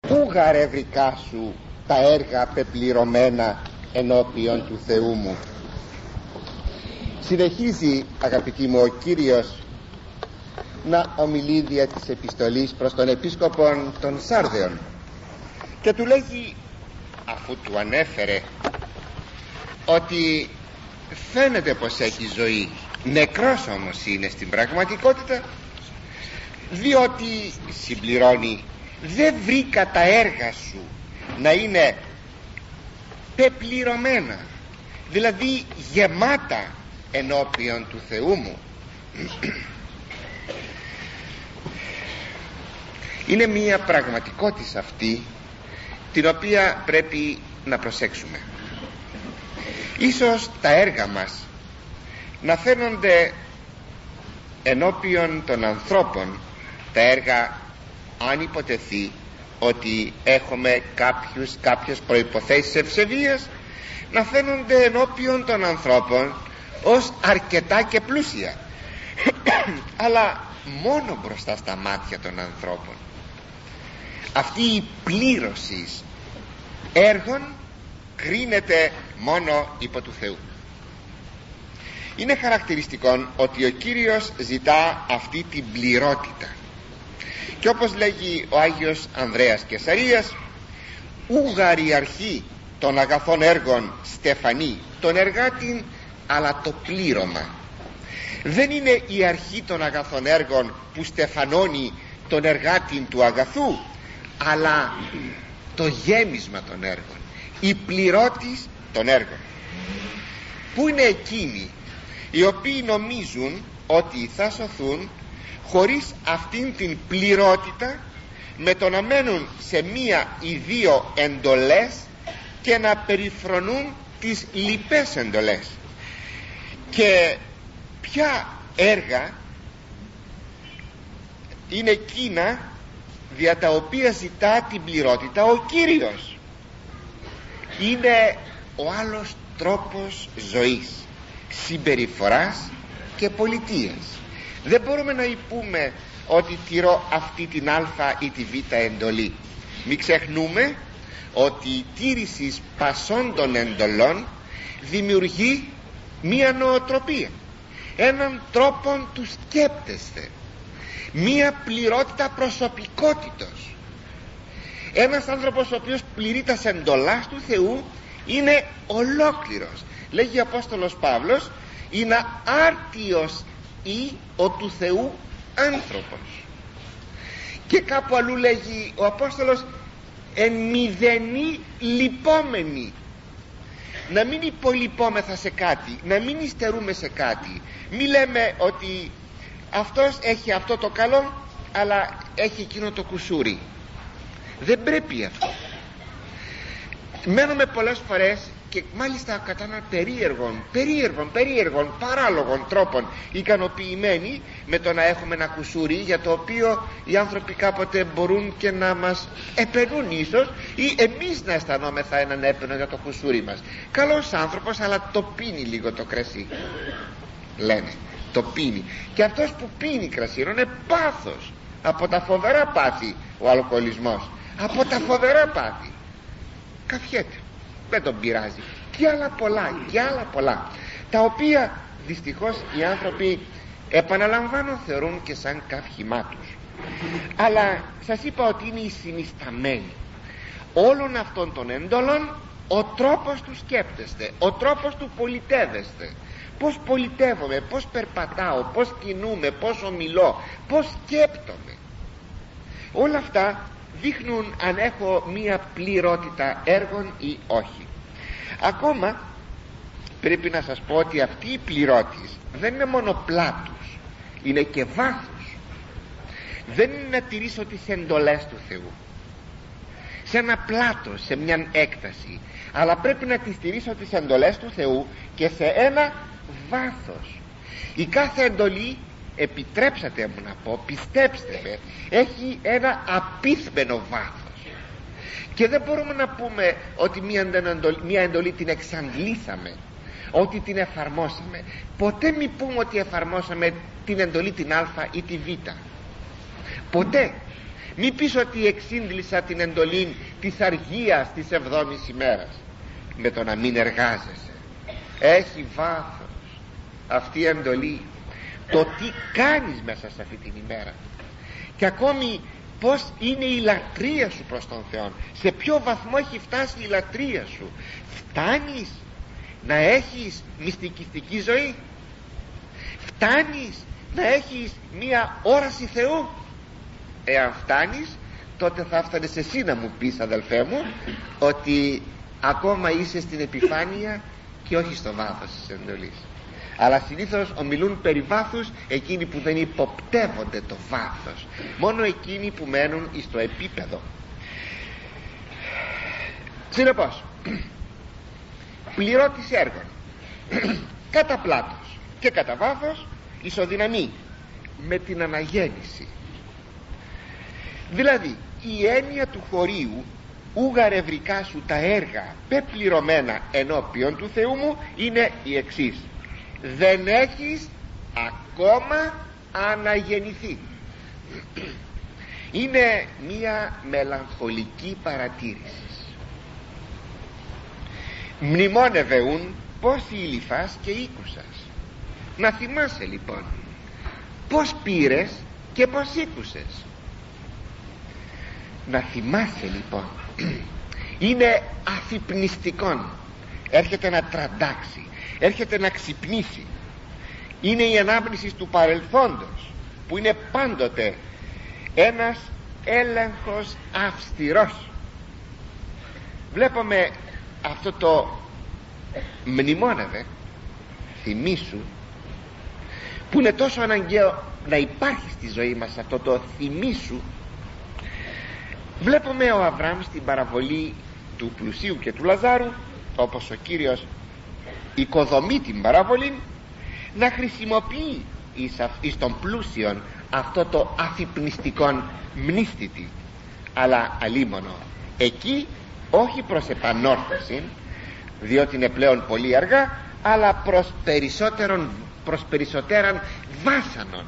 Πού γαρευρικά σου τα έργα πεπληρωμένα ενώπιον του Θεού μου. Συνεχίζει, αγαπητοί μου, ο Κύριος να ομιλεί δια της επιστολής προς τον Επίσκοπον των Σάρδεων και του λέγει, αφού του ανέφερε ότι φαίνεται πως έχει ζωή, νεκρός όμως είναι στην πραγματικότητα, διότι συμπληρώνει, δεν βρήκα τα έργα σου να είναι πεπληρωμένα, δηλαδή γεμάτα ενώπιον του Θεού μου. Είναι μία πραγματικότητα αυτή την οποία πρέπει να προσέξουμε. Ίσως τα έργα μας να φαίνονται ενώπιον των ανθρώπων, τα έργα, αν υποτεθεί ότι έχουμε κάποιες προϋποθέσεις ευσεβίας, να φαίνονται ενώπιον των ανθρώπων ως αρκετά και πλούσια αλλά μόνο μπροστά στα μάτια των ανθρώπων. Αυτή η πλήρωση έργων κρίνεται μόνο υπό του Θεού. Είναι χαρακτηριστικό ότι ο Κύριος ζητά αυτή την πληρότητα, και όπως λέγει ο Άγιος Ανδρέας Κεσαρίας, ούγαρη αρχή των αγαθών έργων στεφανή τον εργάτην, αλλά το πλήρωμα. Δεν είναι η αρχή των αγαθών έργων που στεφανώνει τον εργάτην του αγαθού, αλλά το γέμισμα των έργων, η πληρώτης των έργων. Πού είναι εκείνοι οι οποίοι νομίζουν ότι θα σωθούν χωρίς αυτήν την πληρότητα, με το να μένουν σε μία ή δύο εντολές και να περιφρονούν τις λοιπές εντολές? Και ποια έργα είναι εκείνα δια τα οποία ζητά την πληρότητα ο Κύριος? Είναι ο άλλος τρόπος ζωής, συμπεριφοράς και πολιτείας. Δεν μπορούμε να πούμε ότι τηρώ αυτή την α ή τη β εντολή. Μην ξεχνούμε ότι η τήρηση πασών των εντολών δημιουργεί μία νοοτροπία, έναν τρόπο του σκέπτεστε, μία πληρότητα προσωπικότητος. Ένας άνθρωπος ο οποίος πληρεί τα εντολάς του Θεού είναι ολόκληρος. Λέγει ο Απόστολος Παύλος, είναι άρτιος ή ο του Θεού άνθρωπος. Και κάπου αλλού λέγει ο Απόστολος, εν μηδενή λυπόμενοι. Να μην υπολοιπόμεθα σε κάτι, να μην υστερούμε σε κάτι. Μη λέμε ότι αυτός έχει αυτό το καλό, αλλά έχει εκείνο το κουσούρι. Δεν πρέπει αυτό. Μένουμε πολλές φορές, και μάλιστα κατά έναν περίεργων, παράλογων τρόπων ικανοποιημένοι με το να έχουμε ένα κουσούρι, για το οποίο οι άνθρωποι κάποτε μπορούν και να μας επενούν ίσως, ή εμείς να αισθανόμεθα έναν έπαινο για το κουσούρι μας. Καλός άνθρωπος, αλλά το πίνει λίγο το κρασί, λένε, το πίνει. Και αυτός που πίνει κρασί είναι πάθος, από τα φοβερά πάθη ο αλκοολισμός, από τα φοβερά πάθη. Καφιέται, δεν τον πειράζει, και άλλα πολλά, τα οποία δυστυχώς οι άνθρωποι, επαναλαμβάνω, θεωρούν και σαν καύχημά τους. Αλλά σας είπα ότι είναι οι συνισταμένοι όλων αυτών των έντολων, ο τρόπος του σκέπτεστε, ο τρόπος του πολιτεύεστε. Πώς πολιτεύομαι, πώς περπατάω, πώς κινούμαι, πώς ομιλώ, πώς σκέπτομαι. Όλα αυτά δείχνουν αν έχω μία πληρότητα έργων ή όχι. Ακόμα πρέπει να σας πω ότι αυτή η πληρώτης δεν είναι μόνο πλάτους, είναι και βάθος. Δεν είναι να τηρήσω τις εντολές του Θεού σε ένα πλάτος, σε μια έκταση, αλλά πρέπει να τις τηρήσω τις εντολές του Θεού και σε ένα βάθος. Η κάθε εντολή, επιτρέψατε μου να πω, πιστέψτε με, έχει ένα απίθμενο βάθος. Και δεν μπορούμε να πούμε ότι μία εντολή την εξαντλήσαμε, ότι την εφαρμόσαμε. Ποτέ μη πούμε ότι εφαρμόσαμε την εντολή την α ή τη β. Ποτέ. Μη πεις ότι εξήντλησα την εντολή της αργίας της 7ης ημέρας. Με το να μην εργάζεσαι έχει βάθος αυτή η εντολή, το τι κάνεις μέσα σε αυτή την ημέρα, και ακόμη πως είναι η λατρεία σου προς τον Θεό, σε ποιο βαθμό έχει φτάσει η λατρεία σου. Φτάνεις να έχεις μυστικιστική ζωή? Φτάνεις να έχεις μία όραση Θεού? Εάν φτάνεις, τότε θα φτάνεις εσύ να μου πεις, αδελφέ μου, ότι ακόμα είσαι στην επιφάνεια και όχι στο βάθος της εντολής. Αλλά συνήθως ομιλούν περί βάθους εκείνοι που δεν υποπτεύονται το βάθος, μόνο εκείνοι που μένουν στο επίπεδο. Συνεπώς, πληρώτης έργων κατά πλάτος και κατά βάθος ισοδυναμεί με την αναγέννηση. Δηλαδή η έννοια του χωρίου ουγαρευρικά σου τα έργα πεπληρωμένα ενώπιον του Θεού μου είναι η εξής: δεν έχεις ακόμα αναγεννηθεί. Είναι μία μελαγχολική παρατήρηση. Μνημόνευε ούν πως ήλυφας και ήκουσας. Να θυμάσαι λοιπόν πως πήρες και πως ήκουσες. Να θυμάσαι λοιπόν. Είναι αφυπνιστικόν. Έρχεται να τραντάξει, έρχεται να ξυπνήσει. Είναι η ανάμνηση του παρελθόντος, που είναι πάντοτε ένας έλεγχος αυστηρός. Βλέπουμε αυτό το μνημόνευε, θυμήσου, που είναι τόσο αναγκαίο να υπάρχει στη ζωή μας αυτό το θυμήσου. Βλέπουμε ο Αβραάμ στην παραβολή του πλουσίου και του Λαζάρου, όπως ο Κύριος οικοδομεί την παραβολή, να χρησιμοποιεί εις των πλούσιων αυτό το αφυπνιστικόν μνήστητη, αλλά αλίμονο εκεί όχι προς επανόρθωση, διότι είναι πλέον πολύ αργά, αλλά προς περισσότεραν βάσανον.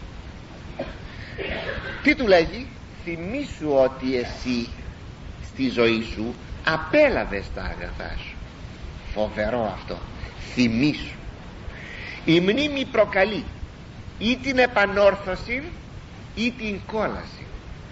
Τι του λέγει? Θυμήσου ότι εσύ στη ζωή σου απέλαβες τα αγαθά σου. Φοβερό αυτό. Θυμήσου. Η μνήμη προκαλεί ή την επανόρθωση ή την κόλαση.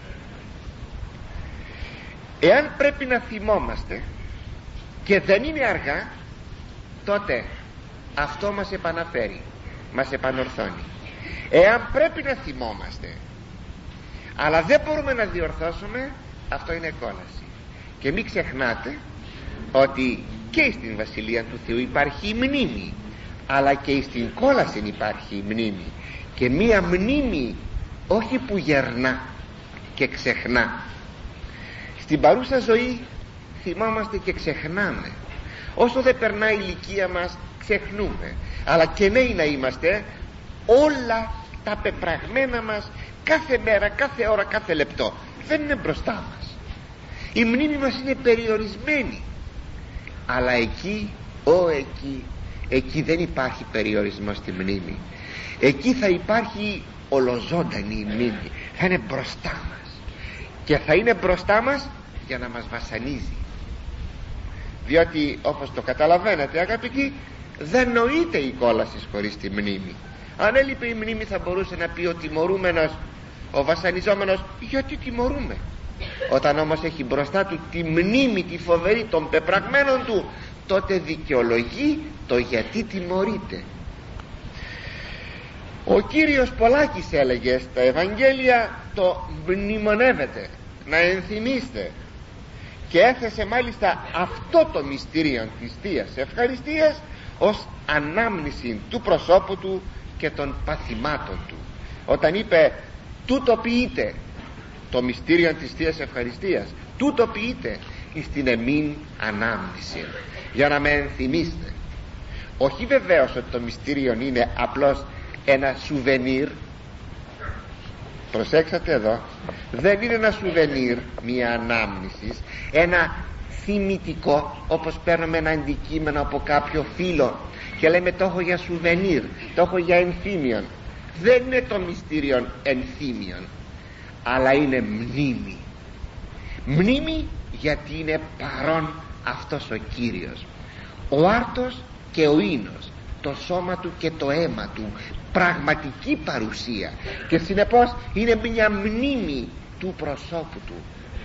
Εάν πρέπει να θυμόμαστε και δεν είναι αργά, τότε αυτό μας επαναφέρει, μας επανορθώνει. Εάν πρέπει να θυμόμαστε αλλά δεν μπορούμε να διορθώσουμε, αυτό είναι κόλαση. Και μην ξεχνάτε ότι και στην Βασιλεία του Θεού υπάρχει η μνήμη, αλλά και στην κόλαση υπάρχει η μνήμη. Και μία μνήμη όχι που γερνά και ξεχνά. Στην παρούσα ζωή θυμάμαστε και ξεχνάμε. Όσο δεν περνάει η ηλικία μας ξεχνούμε. Αλλά και νέοι να είμαστε, όλα τα πεπραγμένα μας κάθε μέρα, κάθε ώρα, κάθε λεπτό δεν είναι μπροστά μας. Η μνήμη μας είναι περιορισμένη. Αλλά εκεί δεν υπάρχει περιορισμό στη μνήμη. Εκεί θα υπάρχει ολοζώντανη η μνήμη. Θα είναι μπροστά μας. Και θα είναι μπροστά μας για να μας βασανίζει. Διότι όπως το καταλαβαίνετε αγαπητοί, δεν νοείται η κόλαση χωρίς τη μνήμη. Αν έλειπε η μνήμη θα μπορούσε να πει ο τιμωρούμενος, ο βασανιζόμενος, γιατί τιμωρούμε? Όταν όμως έχει μπροστά του τη μνήμη τη φοβερή των πεπραγμένων του, τότε δικαιολογεί το γιατί τιμωρείται. Ο Κύριος Πολάκης έλεγε στα Ευαγγέλια το μνημονεύετε, να ενθυμίστε, και έθεσε μάλιστα αυτό το μυστήριο της Θείας Ευχαριστίας ως ανάμνηση του προσώπου του και των παθημάτων του, όταν είπε τούτο ποιείτε, το μυστήριο της Θείας Ευχαριστίας, τούτο ποιείτε εις την εμήν ανάμνηση, για να με ενθυμίστε. Όχι βεβαίως ότι το μυστήριο είναι απλώς ένα σουβενίρ. Προσέξατε εδώ, δεν είναι ένα σουβενίρ, μια ανάμνηση, ένα θυμητικό, όπως παίρνουμε ένα αντικείμενο από κάποιο φίλο και λέμε το έχω για σουβενίρ, το έχω για ενθύμιον. Δεν είναι το μυστήριον ενθύμιον, αλλά είναι μνήμη. Μνήμη γιατί είναι παρόν αυτός ο Κύριος, ο άρτος και ο ίνος, το σώμα του και το αίμα του, πραγματική παρουσία, και συνεπώς είναι μια μνήμη του προσώπου του.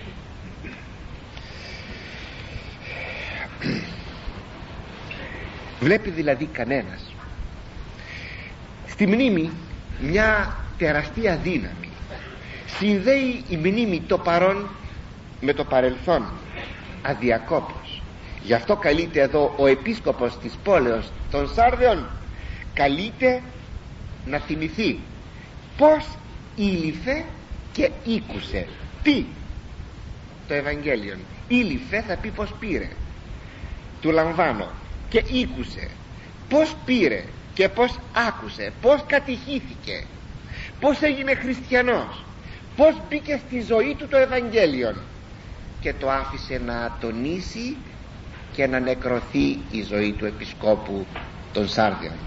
Βλέπει δηλαδή κανένας στη μνήμη μια τεραστία δύναμη. Συνδέει η μνήμη το παρόν με το παρελθόν αδιακόπως. Γι' αυτό καλείται εδώ ο επίσκοπος της πόλεως των Σάρδεων, καλείται να θυμηθεί πως ήλυφε και ήκουσε. Τι? Το Ευαγγέλιο. Ήλυφε θα πει πως πήρε, του λαμβάνω, και ήκουσε πως πήρε και πως άκουσε, πως κατηχήθηκε, πως έγινε χριστιανός, πως μπήκε στη ζωή του το Ευαγγέλιο και το άφησε να τονίσει και να νεκρωθεί η ζωή του επισκόπου των Σάρδεων.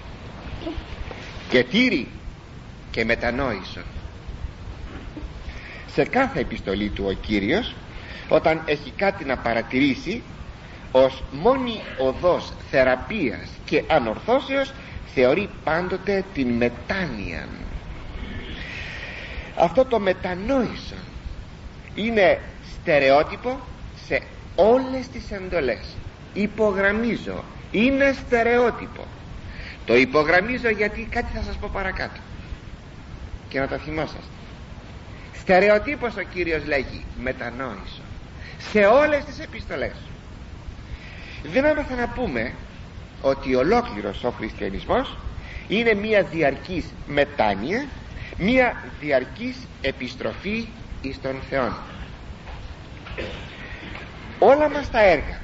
Και τήρη και μετανόησον. Σε κάθε επιστολή του ο Κύριος, όταν έχει κάτι να παρατηρήσει, ως μόνη οδός θεραπείας και ανορθώσεως θεωρεί πάντοτε την μετάνοια. Αυτό το μετανόησον είναι στερεότυπο σε όλες τις εντολές. Υπογραμμίζω, είναι στερεότυπο. Το υπογραμμίζω γιατί κάτι θα σας πω παρακάτω και να το θυμόσαστε. Στερεοτύπος ο Κύριος λέγει μετανόησον σε όλες τις επιστολές. Δεν άμαθα να πούμε ότι ολόκληρος ο χριστιανισμός είναι μια διαρκής μετάνοια, μια διαρκής επιστροφή εις τον Θεόν. Όλα μας τα έργα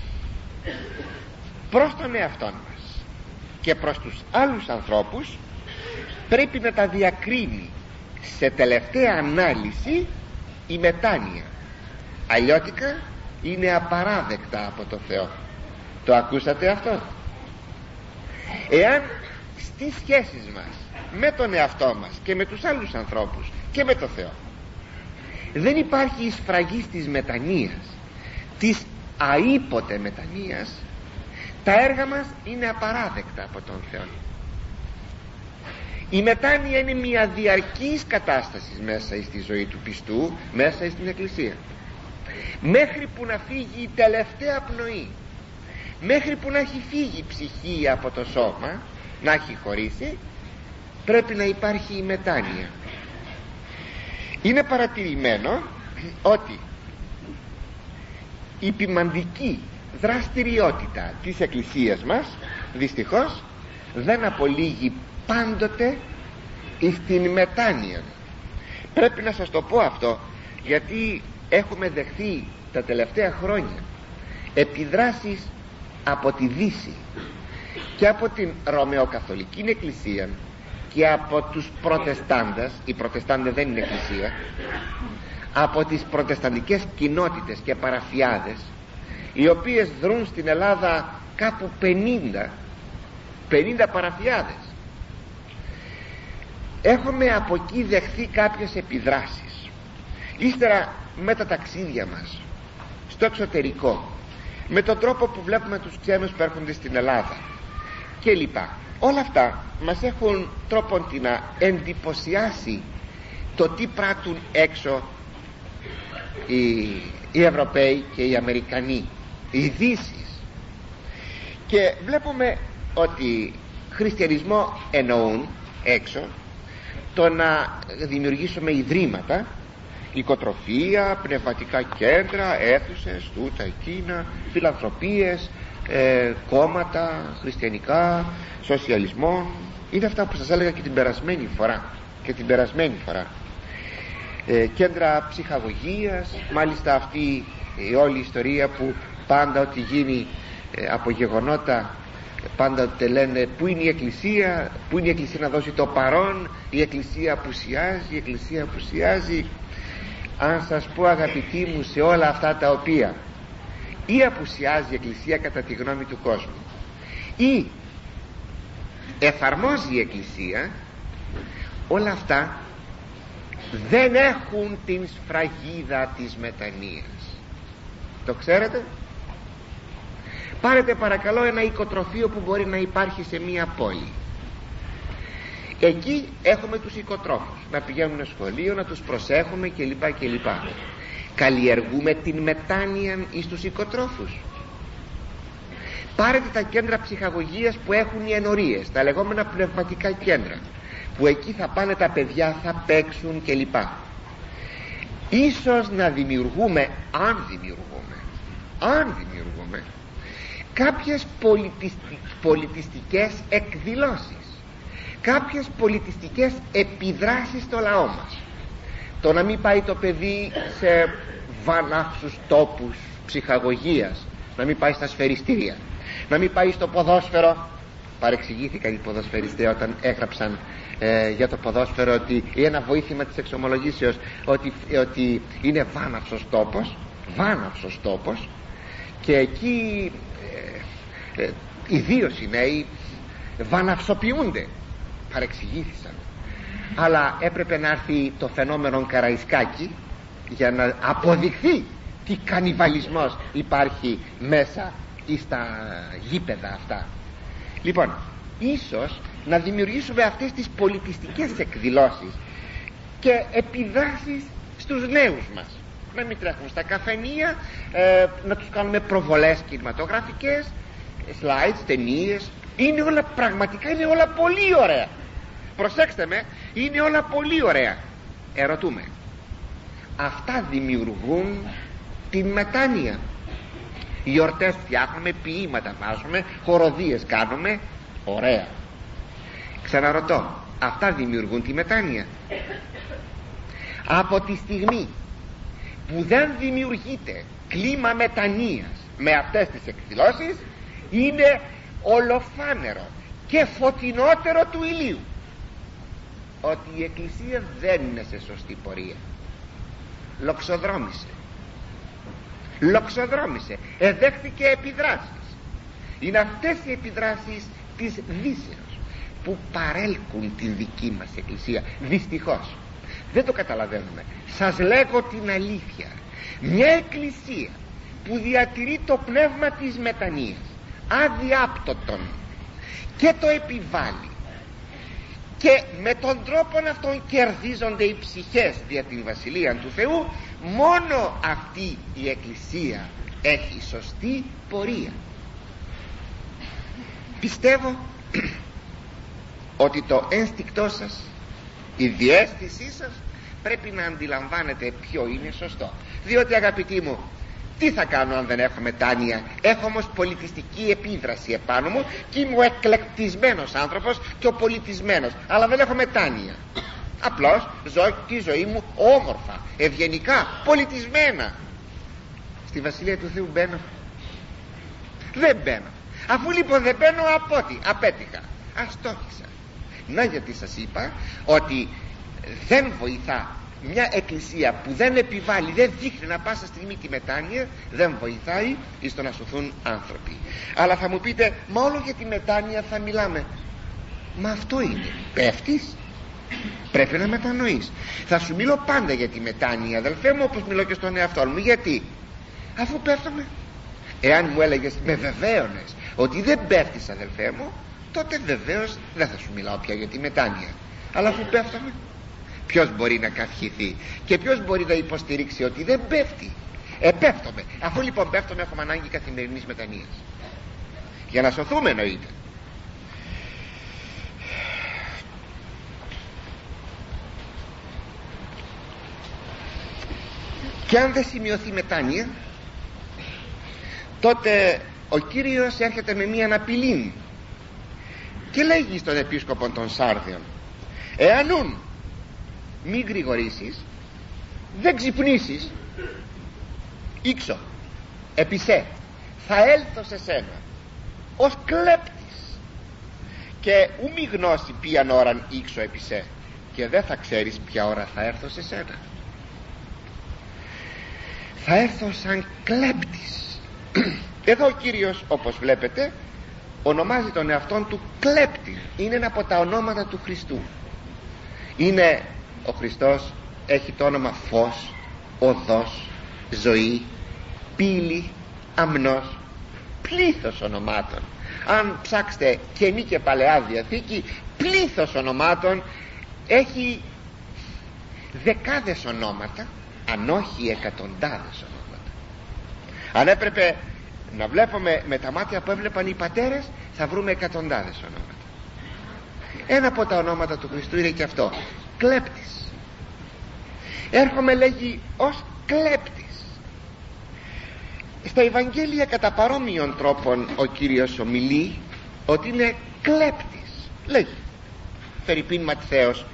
προς τον εαυτόν μας και προς τους άλλους ανθρώπους πρέπει να τα διακρίνει σε τελευταία ανάλυση η μετάνοια. Αλλιώτικα είναι απαράδεκτα από το Θεό. Το ακούσατε αυτό? Εάν στις σχέσεις μας με τον εαυτό μας και με τους άλλους ανθρώπους και με το Θεό δεν υπάρχει η σφραγή της μετανοίας, της αήποτε μετανοίας, τα έργα μας είναι απαράδεκτα από τον Θεό. Η μετάνοια είναι μια διαρκής κατάσταση μέσα στη ζωή του πιστού, μέσα στην Εκκλησία, μέχρι που να φύγει η τελευταία πνοή, μέχρι που να έχει φύγει η ψυχή από το σώμα, να έχει χωρίσει, πρέπει να υπάρχει η μετάνοια. Είναι παρατηρημένο ότι η ποιμαντική δραστηριότητα της Εκκλησίας μας δυστυχώς δεν απολύγει πάντοτε στην μετάνοια. Πρέπει να σας το πω αυτό, γιατί έχουμε δεχθεί τα τελευταία χρόνια επιδράσεις από τη Δύση και από την Ρωμαιοκαθολική Εκκλησία και από τους Προτεστάντες. Οι Προτεστάντες δεν είναι εκκλησία, από τις προτεσταντικές κοινότητες και παραφιάδες, οι οποίες δρούν στην Ελλάδα κάπου 50 παραφιάδες. Έχουμε από εκεί δεχθεί κάποιες επιδράσεις. Ύστερα με τα ταξίδια μας στο εξωτερικό, με τον τρόπο που βλέπουμε τους ξένους που έρχονται στην Ελλάδα και λοιπά, όλα αυτά μας έχουν τρόπον να εντυπωσιάσει το τι πράττουν έξω οι Ευρωπαίοι και οι Αμερικανοί, οι Δύσεις, και βλέπουμε ότι χριστιανισμό εννοούν έξω το να δημιουργήσουμε ιδρύματα, οικοτροφία, πνευματικά κέντρα, αίθουσες, τούτα εκείνα, φιλανθρωπίες, κόμματα χριστιανικά, σοσιαλισμό. Είναι αυτά που σας έλεγα και την περασμένη φορά, κέντρα ψυχαγωγίας. Μάλιστα αυτή η όλη ιστορία που πάντα ό,τι γίνει από γεγονότα πάντοτε λένε πού είναι η Εκκλησία, πού είναι η Εκκλησία να δώσει το παρόν, η Εκκλησία απουσιάζει. Αν σας πω, αγαπητοί μου, σε όλα αυτά τα οποία ή απουσιάζει η Εκκλησία κατά τη γνώμη του κόσμου ή εφαρμόζει η Εκκλησία, όλα αυτά δεν έχουν την σφραγίδα της μετανοίας. Το ξέρετε? Πάρετε παρακαλώ ένα οικοτροφείο που μπορεί να υπάρχει σε μία πόλη. Εκεί έχουμε τους οικοτρόφους να πηγαίνουν σχολείο, να τους προσέχουμε κλπ. Καλλιεργούμε την μετάνοια εις τους οικοτρόφους. Πάρετε τα κέντρα ψυχαγωγίας που έχουν οι ενορίες, τα λεγόμενα πνευματικά κέντρα, που εκεί θα πάνε τα παιδιά, θα παίξουν κλπ. Ίσως να δημιουργούμε, αν δημιουργούμε κάποιες πολιτιστικές εκδηλώσεις, κάποιες πολιτιστικές επιδράσεις στο λαό μας. Το να μην πάει το παιδί σε βανάφσους τόπους ψυχαγωγίας, να μην πάει στα σφαιριστήρια, να μην πάει στο ποδόσφαιρο. Παρεξηγήθηκαν οι ποδοσφαιριστές όταν έγραψαν για το ποδόσφαιρο ότι ένα βοήθημα της εξομολογήσεως ότι είναι βάναυσος τόπος, και εκεί ιδίως οι νέοι βαναυσοποιούνται. Παρεξηγήθησαν. Αλλά έπρεπε να έρθει το φαινόμενο Καραϊσκάκη για να αποδειχθεί τι κανιβαλισμός υπάρχει μέσα στα γήπεδα αυτά. Λοιπόν, ίσως να δημιουργήσουμε αυτές τις πολιτιστικές εκδηλώσεις και επιδράσεις στους νέους μας. Να μην τρέχουν στα καφενεία, να τους κάνουμε προβολές κινηματογραφικές, slides, ταινίες. Είναι όλα, πραγματικά είναι όλα πολύ ωραία. Προσέξτε με, είναι όλα πολύ ωραία. Ερωτούμε, αυτά δημιουργούν την μετάνοια? Γιορτές φτιάχνουμε, ποίηματα βάζουμε, χοροδίες κάνουμε, ωραία. Ξαναρωτώ, αυτά δημιουργούν τη μετάνοια? Από τη στιγμή που δεν δημιουργείται κλίμα μετανοίας με αυτές τις εκδηλώσεις, είναι ολοφάνερο και φωτεινότερο του ηλίου ότι η Εκκλησία δεν είναι σε σωστή πορεία. Λοξοδρόμησε, εδέχθηκε επιδράσεις. Είναι αυτές οι επιδράσεις της δύσεως που παρέλκουν την δική μας Εκκλησία. Δυστυχώς δεν το καταλαβαίνουμε. Σας λέγω την αλήθεια, μια Εκκλησία που διατηρεί το πνεύμα της μετανοίας αδιάπτωτον και το επιβάλλει, και με τον τρόπο αυτόν κερδίζονται οι ψυχές δια την Βασιλεία του Θεού, μόνο αυτή η Εκκλησία έχει σωστή πορεία. Πιστεύω ότι το ένστικτό σας, η διαίσθησή σας πρέπει να αντιλαμβάνετε ποιο είναι σωστό. Διότι αγαπητοί μου, τι θα κάνω αν δεν έχω μετάνοια? Έχω όμως πολιτιστική επίδραση επάνω μου και είμαι ο εκλεκτισμένος άνθρωπος και ο πολιτισμένος, αλλά δεν έχω μετάνοια. Απλώς ζω τη ζωή μου όμορφα, ευγενικά, πολιτισμένα. Στη Βασιλεία του Θεού μπαίνω? Δεν μπαίνω. Αφού λοιπόν δεν μπαίνω, από ό,τι απέτυχα, αστόχησα. Να γιατί σας είπα ότι δεν βοηθά μια Εκκλησία που δεν επιβάλλει, δεν δείχνει να πάσα στιγμή τη μετάνοια, δεν βοηθάει εις το να σωθούν άνθρωποι. Αλλά θα μου πείτε, μα όλο για τη μετάνοια θα μιλάμε. Μα αυτό είναι, πέφτεις, πρέπει να μετανοείς. Θα σου μιλώ πάντα για τη μετάνοια, αδελφέ μου, όπως μιλώ και στον εαυτό μου. Γιατί? Αφού πέφτομαι. Εάν μου έλεγες, με βεβαίωνες ότι δεν πέφτεις, αδελφέ μου, τότε βεβαίως δεν θα σου μιλάω πια για τη μετάνοια. Αλλά αφού πέφτομαι, ποιος μπορεί να καυχηθεί και ποιος μπορεί να υποστηρίξει ότι δεν πέφτει? Πέφτομαι. Αφού λοιπόν πέφτομαι, έχουμε ανάγκη καθημερινής μετανοίας για να σωθούμε, εννοείται. Και αν δεν σημειωθεί μετάνοια, τότε ο Κύριος έρχεται με μία απειλή και λέγει στον επίσκοπο των Σάρδιων, εάν μην γρηγορήσεις, δεν ξυπνήσεις, ήξω επισέ, θα έλθω σε σένα ως κλέπτης, και ου μη γνώσει ποιαν ώραν ήξω επισέ, και δεν θα ξέρεις ποια ώρα θα έρθω σε σένα. Θα έρθω σαν κλέπτης. Εδώ ο Κύριος, όπως βλέπετε, ονομάζει τον εαυτόν του κλέπτη. Είναι ένα από τα ονόματα του Χριστού. Είναι ο Χριστός έχει το όνομα φως, οδός, ζωή, πύλη, αμνός, πλήθος ονομάτων. Αν ψάξετε Καινή και Παλαιά Διαθήκη, πλήθος ονομάτων, έχει δεκάδες ονόματα, αν όχι εκατοντάδες ονόματα. Αν έπρεπε να βλέπουμε με τα μάτια που έβλεπαν οι πατέρες, θα βρούμε εκατοντάδες ονόματα. Ένα από τα ονόματα του Χριστού είναι και αυτό, κλέπτης. Έρχομαι, λέγει, ως κλέπτης. Στα Ευαγγέλια κατά παρόμοιων τρόπων ο Κύριος ομιλεί ότι είναι κλέπτης. Λέγει Φερρυπίν Ματθαίος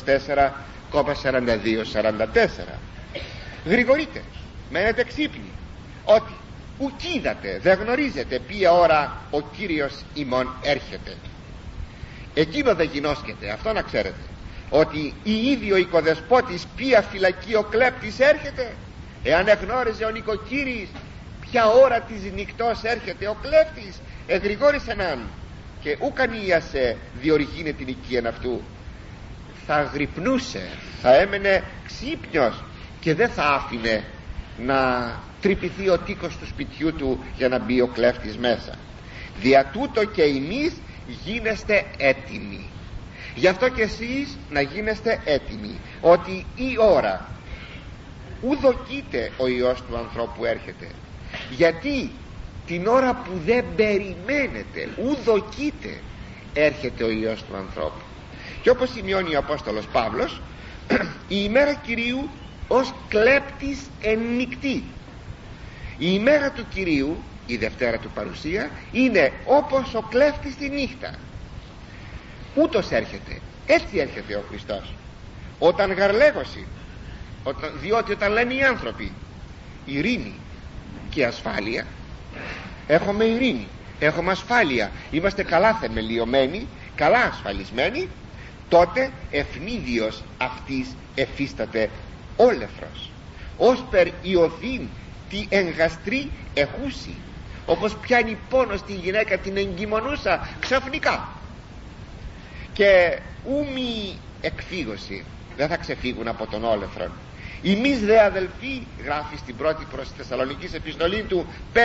24,42-44. Γρηγορείτε, μένετε ξύπνοι, ότι ουκ είδατε, δεν γνωρίζετε ποια ώρα ο Κύριος ημών έρχεται. Εκείνο δεν γινώσκεται, αυτό να ξέρετε, ότι η ίδιο οικοδεσπότης ποια φυλακή ο κλέπτης έρχεται. Εάν εγνώριζε ο νοικοκύρης ποια ώρα της νυχτός έρχεται ο κλέφτης, εγρηγόρησε ναν και ουκανίασε διοργήνε την οικίαν αυτού, θα γρυπνούσε, θα έμενε ξύπνιος και δεν θα άφηνε να τρυπηθεί ο τοίκος του σπιτιού του για να μπει ο κλέφτης μέσα. Δια τούτο και εμείς γίνεστε έτοιμοι. Γι' αυτό και εσείς να γίνεστε έτοιμοι, ότι η ώρα ουδοκείται ο Υιός του ανθρώπου έρχεται. Γιατί την ώρα που δεν περιμένετε, ουδοκείται, έρχεται ο Υιός του ανθρώπου. Και όπως σημειώνει ο Απόστολος Παύλος, η ημέρα Κυρίου ως κλέπτης εν νυκτή. Η ημέρα του Κυρίου, η Δευτέρα του Παρουσία, είναι όπως ο κλέφτης τη νύχτα. Ούτως έρχεται, έτσι έρχεται ο Χριστός. Όταν γαρλέγωση, διότι όταν λένε οι άνθρωποι ειρήνη και ασφάλεια, έχουμε ειρήνη, έχουμε ασφάλεια, είμαστε καλά θεμελιωμένοι, καλά ασφαλισμένοι, τότε ευνίδιος αυτής εφίσταται όλεφρος, ως περ ιωθήν τη εγγαστρή εχούση. Όπως πιάνει πόνο στη γυναίκα την εγκυμονούσα ξαφνικά, και ούμι εκφύγωση, δεν θα ξεφύγουν από τον όλεφρον. Εμείς δε αδελφοί, γράφει στην πρώτη προς Θεσσαλονικής επιστολή του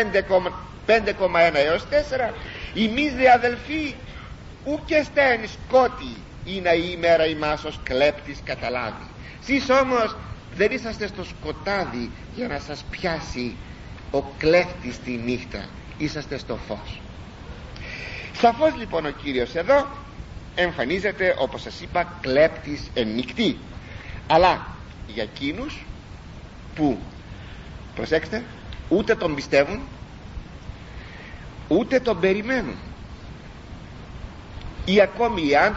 5,1 έως 4, εμείς δε αδελφοί ουκεστέν σκότη είναι η ημέρα ημάς ως κλέπτης καταλάβει. Σεις όμως δεν είσαστε στο σκοτάδι για να σας πιάσει ο κλέφτης τη νύχτα, είσαστε στο φως. Σαφώς λοιπόν ο Κύριος εδώ εμφανίζεται, όπως σας είπα, κλέπτης εν νυκτή. Αλλά για εκείνους που, προσέξτε, ούτε τον πιστεύουν ούτε τον περιμένουν, ή ακόμη αν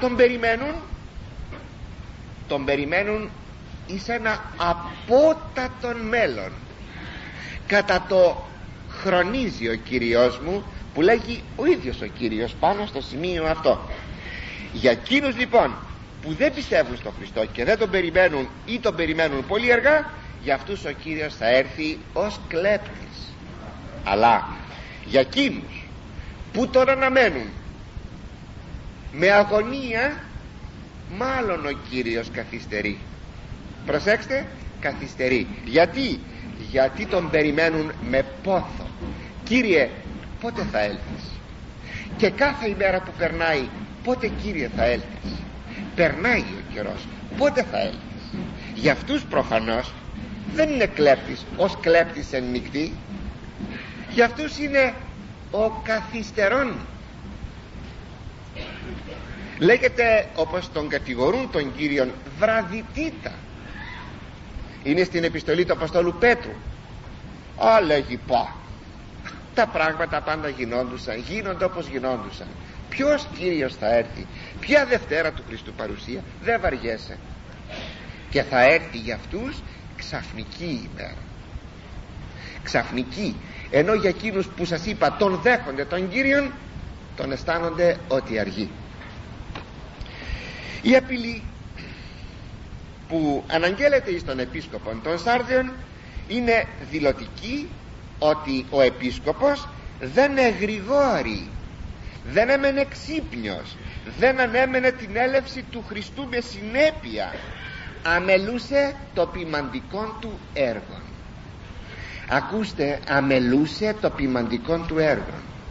τον περιμένουν εις ένα απότατον μέλλον, κατά το χρονίζει ο Κύριος μου, που λέγει ο ίδιος ο Κύριος πάνω στο σημείο αυτό. Για εκείνους λοιπόν που δεν πιστεύουν στον Χριστό και δεν τον περιμένουν ή τον περιμένουν πολύ αργά, για αυτούς ο Κύριος θα έρθει ως κλέπτης. Αλλά για εκείνους που τον αναμένουν με αγωνία, μάλλον ο Κύριος καθυστερεί. Προσέξτε, καθυστερεί. Γιατί τον περιμένουν με πόθο. Κύριε, πότε θα έλθεις? Και κάθε ημέρα που περνάει, πότε Κύριε θα έλθεις? Περνάει ο καιρός, πότε θα έλθεις? Για αυτούς προφανώς δεν είναι κλέπτης ως κλέπτης εν νυκτή. Για αυτούς είναι ο καθυστερών. Λέγεται, όπως τον κατηγορούν τον Κύριον, βραδυτήτα. Είναι στην επιστολή του Αποστόλου Πέτρου. Λέγει τα πράγματα πάντα γίνονται όπως γινόντουσαν. Ποιος Κύριος θα έρθει? Ποια Δευτέρα του Χριστού Παρουσία? Δεν βαριέσαι. Και θα έρθει για αυτούς ξαφνική ημέρα, ξαφνική. Ενώ για εκείνους που σας είπα τον δέχονται τον Κύριον, τον αισθάνονται ότι αργεί. Η απειλή που αναγγέλλεται εις τον επίσκοπο των Σάρδιων είναι δηλωτική, ότι ο επίσκοπος δεν εγρηγόρει, δεν έμενε ξύπνιος, δεν ανέμενε την έλευση του Χριστού με συνέπεια, αμελούσε το ποιμαντικό του έργο. Ακούστε, αμελούσε το ποιμαντικό του έργο.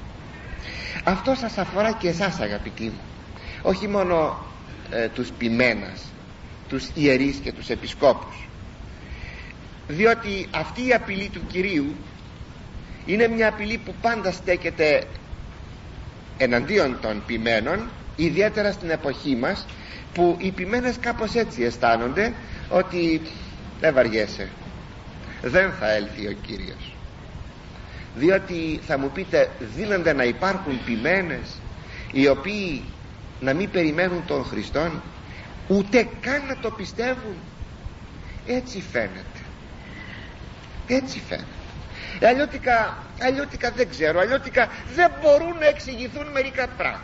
Αυτό σας αφορά και εσάς, αγαπητοί μου, όχι μόνο τους ποιμένας, τους ιερείς και τους επισκόπους, διότι αυτή η απειλή του Κυρίου είναι μια απειλή που πάντα στέκεται εναντίον των ποιμένων, ιδιαίτερα στην εποχή μας, που οι ποιμένες κάπως έτσι αισθάνονται, ότι δεν βαριέσαι, δεν θα έλθει ο Κύριος. Διότι θα μου πείτε, δίνονται να υπάρχουν ποιμένες οι οποίοι να μην περιμένουν τον Χριστόν, ούτε καν να το πιστεύουν. Έτσι φαίνεται, έτσι φαίνεται. Αλλιώτικα δεν ξέρω, αλλιώτικα δεν μπορούν να εξηγηθούν μερικά πράγματα.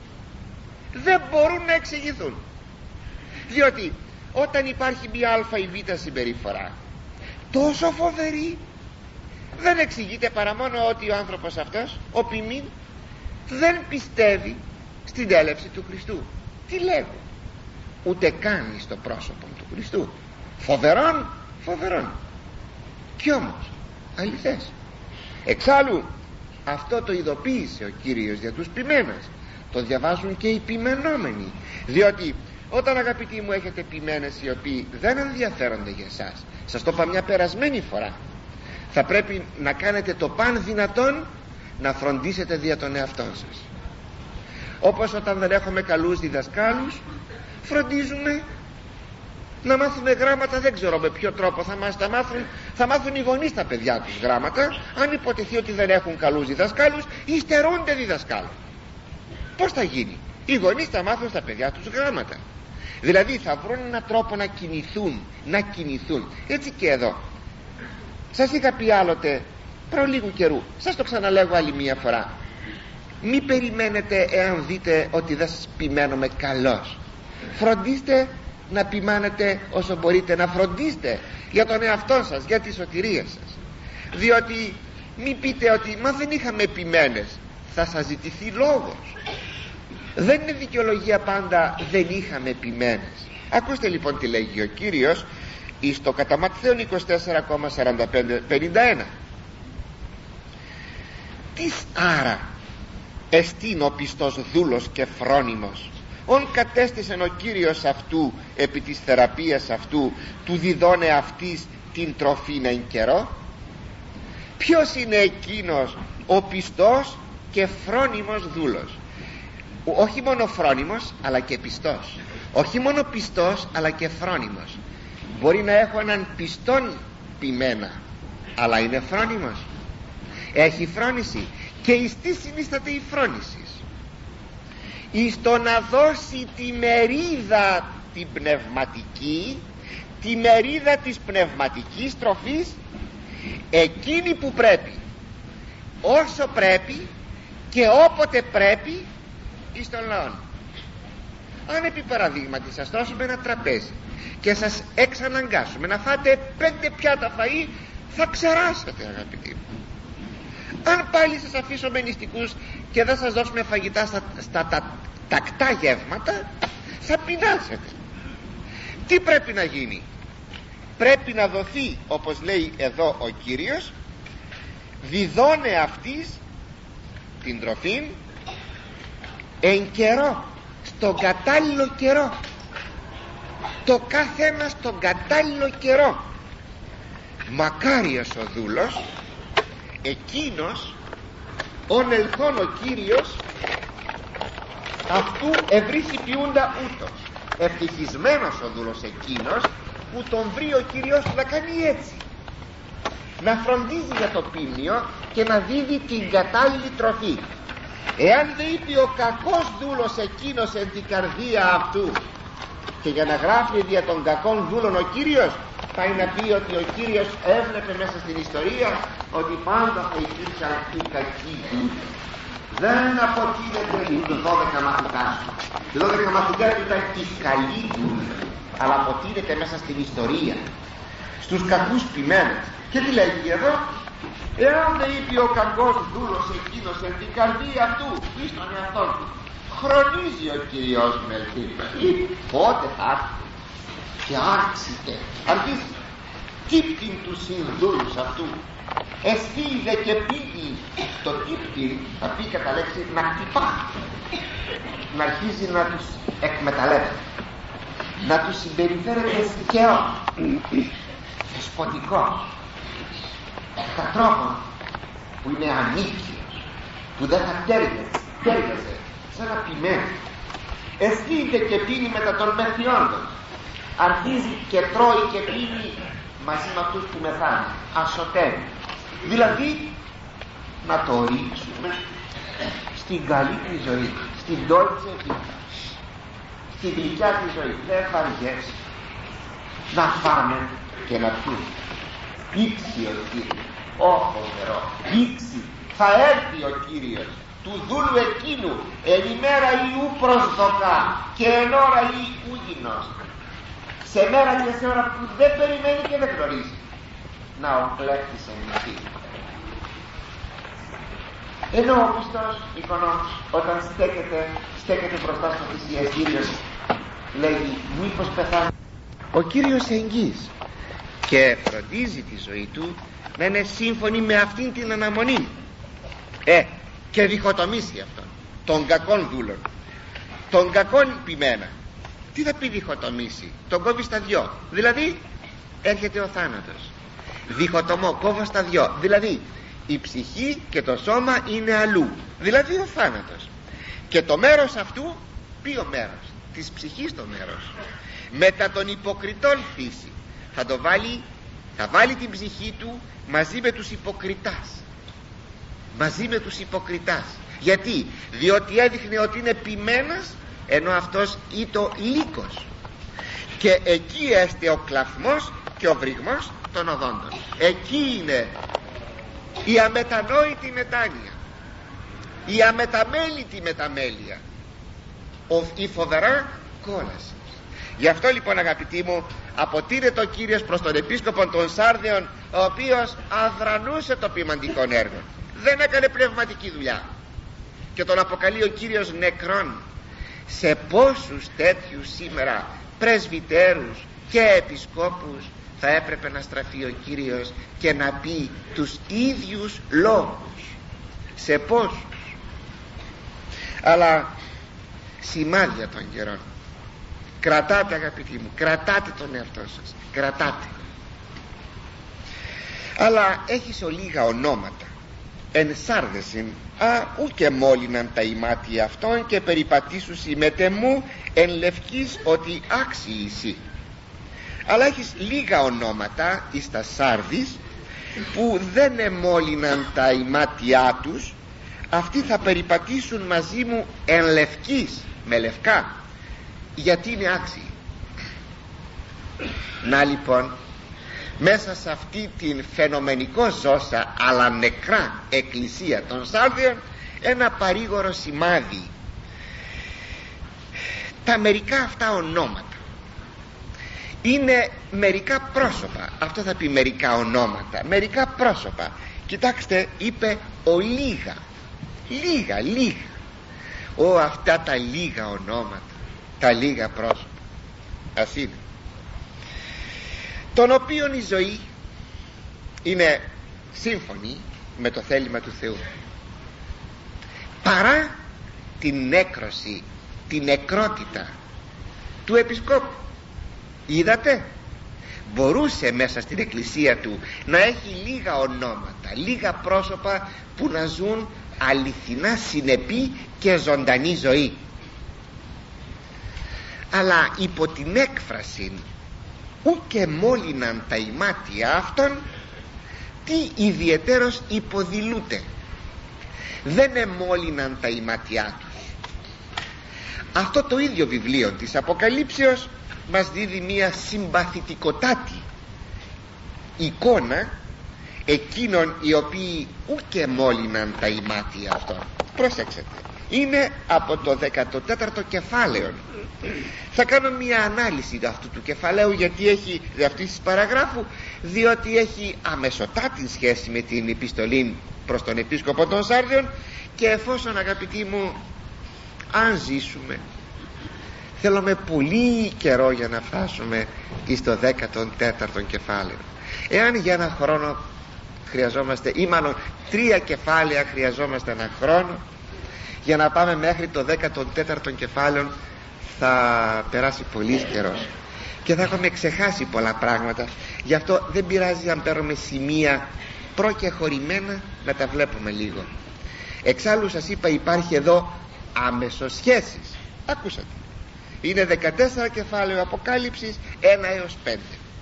Δεν μπορούν να εξηγηθούν. Διότι όταν υπάρχει μια α ή β συμπεριφορά τόσο φοβερή, δεν εξηγείται παρά μόνο ότι ο άνθρωπος αυτός, ο ποιμήν, δεν πιστεύει στην τέλευση του Χριστού. Τι λέγω, ούτε καν στο πρόσωπο του Χριστού. Φοβερόν, φοβερόν. Κι όμως αληθές. Εξάλλου αυτό το ειδοποίησε ο Κύριος για τους ποιμένες. Το διαβάζουν και οι ποιμενόμενοι. Διότι όταν, αγαπητοί μου, έχετε ποιμένες οι οποίοι δεν ενδιαφέρονται για εσάς, σας το είπα μια περασμένη φορά, θα πρέπει να κάνετε το παν δυνατόν να φροντίσετε δια τον εαυτό σας. Όπως όταν δεν έχουμε καλούς διδασκάλους, φροντίζουμε να μάθουμε γράμματα. Δεν ξέρω με ποιο τρόπο θα μάθουν οι γονείς τα παιδιά τους γράμματα, αν υποτεθεί ότι δεν έχουν καλούς διδασκάλους ή στερούνται διδασκάλους. Πώς θα γίνει? Οι γονείς θα μάθουν στα παιδιά τους γράμματα. Δηλαδή θα βρουν έναν τρόπο να κινηθούν. Έτσι και εδώ. Σας είχα πει άλλοτε προ λίγου καιρού, σας το ξαναλέγω άλλη μία φορά, μη περιμένετε εάν δείτε ότι δεν σας ποιμένομαι καλός. Φροντίστε να ποιμένετε όσο μπορείτε, να φροντίστε για τον εαυτό σας, για τη σωτηρία σας. Διότι μη πείτε ότι μα δεν είχαμε ποιμένες, θα σας ζητηθεί λόγος. Δεν είναι δικαιολογία πάντα δεν είχαμε ποιμένες. Ακούστε λοιπόν τι λέγει ο Κύριος εις το κατά Ματθαίον 24,45-51. Τις άρα εστίν ο πιστός δούλος και φρόνιμος, ον κατέστησεν ο Κύριος αυτού επί της θεραπείας αυτού, του διδώνε αυτής την τροφήν εν καιρό. Ποιος είναι εκείνος ο πιστός και φρόνιμος δούλος? Όχι μόνο φρόνιμος αλλά και πιστός. Όχι μόνο πιστός αλλά και φρόνιμος. Μπορεί να έχω έναν πιστόν ποιμένα, αλλά είναι φρόνιμος, έχει φρόνηση. Και εις τι συνίσταται η φρόνηση? Εις το να δώσει τη μερίδα την πνευματική, τη μερίδα της πνευματικής τροφής, εκείνη που πρέπει, όσο πρέπει και όποτε πρέπει εις τον λαό. Αν επί παραδείγματι σας δώσουμε ένα τραπέζι και σας εξαναγκάσουμε να φάτε 5 πιάτα φαΐ, θα ξεράσετε, αγαπητοί μου. Αν πάλι σας αφήσουμε νηστικούς και δεν σας δώσουμε φαγητά στα τακτά γεύματα, θα πεινάσετε. Τι πρέπει να γίνει? Πρέπει να δοθεί, όπως λέει εδώ ο Κύριος, διδώνε αυτής την τροφή εν καιρό, στον κατάλληλο καιρό, το κάθε ένα στον κατάλληλο καιρό. Μακάριος ο δούλος εκείνος ον ελθόν ο Κύριος αυτού ευρύθη ποιούντα ούτως. Ευτυχισμένος ο δούλος εκείνος που τον βρει ο Κύριος να κάνει έτσι, να φροντίζει για το ποίμνιο και να δίδει την κατάλληλη τροφή. Εάν δεν είπε ο κακός δούλος εκείνος εν την καρδία αυτού, και για να γράφει δια των κακών δούλων ο Κύριος, πάει να πει ότι ο Κύριος έβλεπε μέσα στην ιστορία ότι πάντα θα υπήρχαν οι κακοί δούλοι. Δεν αποτείνεται οι 12 μαθητάς του. Οι 12 μαθητές του ήταν οι καλοί δούλοι, αλλά αποτείνεται μέσα στην ιστορία στους κακούς ποιμένες. Και τι λέγει εδώ? Εάν δεν είπε ο κακός δούλος εκείνος εν την καρδία αυτού ή στον εαυτό του, χρονίζει ο Κύριος με ελπίδα, πότε θα έρθει και άρχισε αρχίσει τύπτην του συνδούλους αυτού. Εσθίδε και πήγει το τύπτη, θα πει κατά λέξη να χτυπά, να αρχίζει να τους εκμεταλλεύεται, να τους συμπεριφέρεται σκαιό, δεσποτικό, κατά τρόπο που είναι ανίκιος, που δεν θα τέριαζε σαν να ποιμένο. Αισθείται και πίνει μετά των μεθιόντων, αρχίζει και τρώει και πίνει μαζί με αυτούς που μεθάνε, ασωτεύει. Δηλαδή να το ρίξουμε στην καλή τη ζωή, στην ντόλτσε βίτα, στη γλυκιά τη ζωή. Δεν βαριέσαι να φάμε και να πιούμε. Ήξει ο Κύριος, όχι φοβερό, ήξει, θα έρθει ο Κύριος του δούλου εκείνου εν ημέρα Ιού προσδοκά και εν ώρα Ιού γινός, σε μέρα και σε ώρα που δεν περιμένει και δεν γνωρίζει, να ο κλέφτης ενηθεί. Ενώ ο πιστός οικονόμος όταν στέκεται μπροστά στο θυσιαστήριο λέγει μήπως πεθάνει, ο Κύριος εγγύς και φροντίζει τη ζωή του να είναι σύμφωνη με αυτήν την αναμονή και διχοτομήσει αυτόν των κακών δούλων, των κακών ποιμένα. Τι θα πει διχοτομήσει? Τον κόβει στα δυο, δηλαδή έρχεται ο θάνατος. Διχοτομώ, κόβω στα δυο, δηλαδή η ψυχή και το σώμα είναι αλλού, δηλαδή ο θάνατος, και το μέρος αυτού, ποιο μέρος? Της ψυχής το μέρος, μετά τον υποκριτών φύση θα βάλει την ψυχή του μαζί με τους υποκριτάς, μαζί με τους υποκριτάς. Γιατί? Διότι έδειχνε ότι είναι ποιμένας, ενώ αυτός ήτο λύκος, και εκεί έστε ο κλαθμός και ο βρυγμός των οδόντων. Εκεί είναι η αμετανόητη μετάνοια, η αμεταμέλητη μεταμέλεια, η φοβερά κόλαση. Γι' αυτό λοιπόν αγαπητοί μου αποτείνεται ο Κύριος προς τον επίσκοπο των Σάρδεων, ο οποίος αδρανούσε το ποιμαντικό έργο, δεν έκανε πνευματική δουλειά, και τον αποκαλεί ο Κύριος νεκρόν. Σε πόσους τέτοιους σήμερα πρεσβυτέρους και επισκόπους θα έπρεπε να στραφεί ο Κύριος και να πει τους ίδιους λόγους? Σε πόσους? Αλλά σημάδια των καιρών. Κρατάτε αγαπητοί μου, κρατάτε τον εαυτό σας, κρατάτε. Αλλά έχεις ολίγα ονόματα εν σάρδεσιν ούκε μόλυναν τα ημάτια αυτών και περιπατήσουσι μετεμού εν λευκής ότι άξιοι εσύ. Αλλά έχεις λίγα ονόματα εις τα Σάρδης που δεν εμόλυναν τα ημάτια τους, αυτοί θα περιπατήσουν μαζί μου εν λευκής, με λευκά, γιατί είναι άξιοι. Να λοιπόν, μέσα σε αυτή την φαινομενικό ζώσα αλλά νεκρά εκκλησία των Σάρδιων, ένα παρήγορο σημάδι. Τα μερικά αυτά ονόματα είναι μερικά πρόσωπα. Αυτό θα πει μερικά ονόματα, μερικά πρόσωπα. Κοιτάξτε, είπε ο λίγα. Αυτά τα λίγα ονόματα, τα λίγα πρόσωπα, ας είναι, των οποίων η ζωή είναι σύμφωνη με το θέλημα του Θεού, παρά την νέκρωση, την νεκρότητα του επισκόπου. Είδατε, μπορούσε μέσα στην εκκλησία του να έχει λίγα ονόματα, λίγα πρόσωπα που να ζουν αληθινά συνεπή και ζωντανή ζωή, αλλά υπό την έκφραση ούκε μόλυναν τα ημάτια αυτών, τι ιδιαιτέρως υποδηλούται? Δεν εμόλυναν τα ημάτια τους. Αυτό το ίδιο βιβλίο της Αποκαλύψεως μας δίδει μια συμπαθητικοτάτη εικόνα εκείνων οι οποίοι ούκε μόλυναν τα ημάτια αυτών. Προσέξτε, είναι από το 14ο κεφάλαιο. Θα κάνω μια ανάλυση αυτού του κεφαλαίου, γιατί έχει αυτής της παραγράφου, διότι έχει αμεσοτάτη σχέση με την επιστολή προς τον επίσκοπο των Σάρδιων, και εφόσον αγαπητοί μου, αν ζήσουμε, θέλουμε πολύ καιρό για να φτάσουμε στο 14ο κεφάλαιο. Εάν για ένα χρόνο χρειαζόμαστε, ή μάλλον 3 κεφάλαια χρειαζόμαστε ένα χρόνο, για να πάμε μέχρι το 14ο κεφάλαιο θα περάσει πολύς καιρός και θα έχουμε ξεχάσει πολλά πράγματα. Γι' αυτό δεν πειράζει αν παίρνουμε σημεία προκεχωρημένα να τα βλέπουμε λίγο. Εξάλλου σας είπα, υπάρχει εδώ αμεσοσχέσεις. Ακούσατε, είναι 14 κεφάλαιο Αποκάλυψης, 1 έως 5.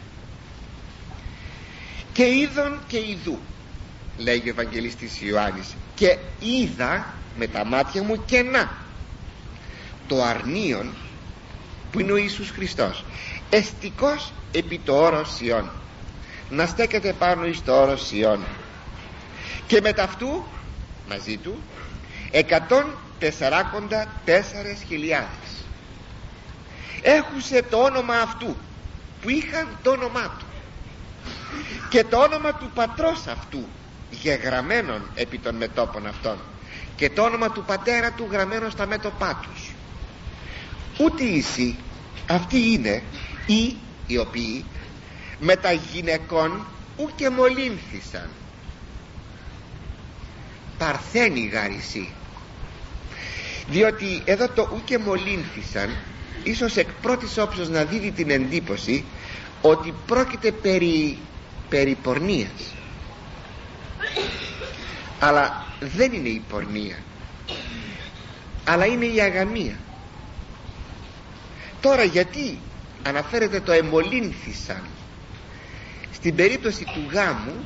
Και είδον και ειδού, λέγει ο Ευαγγελιστής Ιωάννης, και είδα με τα μάτια μου και να, το αρνίον που είναι ο Ιησούς Χριστός, εστικός επί το όρος Σιών, να στέκεται πάνω εις το όρος Σιών, και με ταυτού μαζί του 144.000 έχουσε το όνομα αυτού που είχαν το όνομά του και το όνομα του πατρός αυτού γεγραμμένον επί των μετώπων αυτών και το όνομα του πατέρα του γραμμένο στα μέτωπά τους. Ούτε ίσοι αυτοί είναι οι οποίοι με τα γυναικών ούκε μολύνθησαν. Παρθένη γαρισί, διότι εδώ το ούκε μολύνθησαν ίσως εκ πρώτης όψεως να δίδει την εντύπωση ότι πρόκειται περί πορνείας, αλλά δεν είναι η πορνεία, αλλά είναι η αγαμία. Τώρα γιατί αναφέρεται το εμολύνθησαν? Στην περίπτωση του γάμου,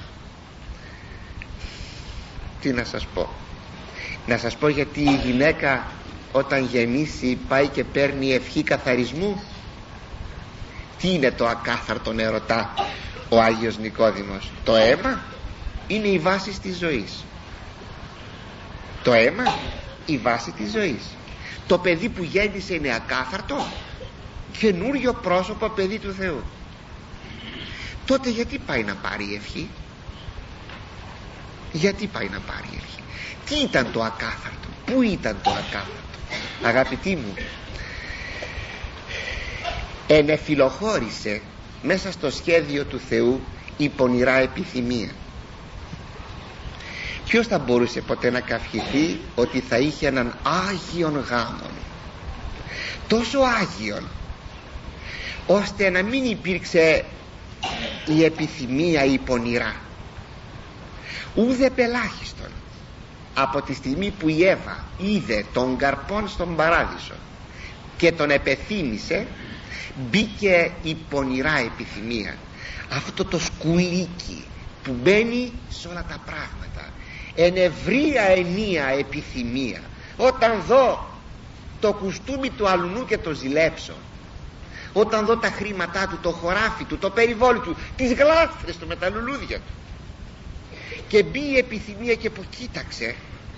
τι να σας πω? Να σας πω γιατί η γυναίκα όταν γεννήσει πάει και παίρνει ευχή καθαρισμού. Τι είναι το ακάθαρτον ερωτά ο Άγιος Νικόδημος? Το αίμα είναι η βάση της ζωής. Το αίμα η βάση της ζωής. Το παιδί που γέννησε είναι ακάθαρτο, καινούριο πρόσωπο, παιδί του Θεού. Τότε γιατί πάει να πάρει ευχή? Γιατί πάει να πάρει ευχή? Τι ήταν το ακάθαρτο? Πού ήταν το ακάθαρτο? Αγαπητοί μου, ενεφιλοχώρησε μέσα στο σχέδιο του Θεού η πονηρά επιθυμία. Ποιος θα μπορούσε ποτέ να καυχηθεί ότι θα είχε έναν άγιον γάμον, τόσο άγιον ώστε να μην υπήρξε η επιθυμία η πονηρά ούδε πελάχιστον? Από τη στιγμή που η Εύα είδε τον καρπόν στον παράδεισο και τον επεθύμησε, μπήκε η πονηρά επιθυμία, αυτό το σκουλίκι που μπαίνει σε όλα τα πράγματα, εν ευρεία ενία επιθυμία. Όταν δω το κουστούμι του αλουνού και το ζηλέψω, όταν δω τα χρήματά του, το χωράφι του, το περιβόλι του, τις γλάστρες του με τα λουλούδια του, και μπει η επιθυμία και κοίταξε,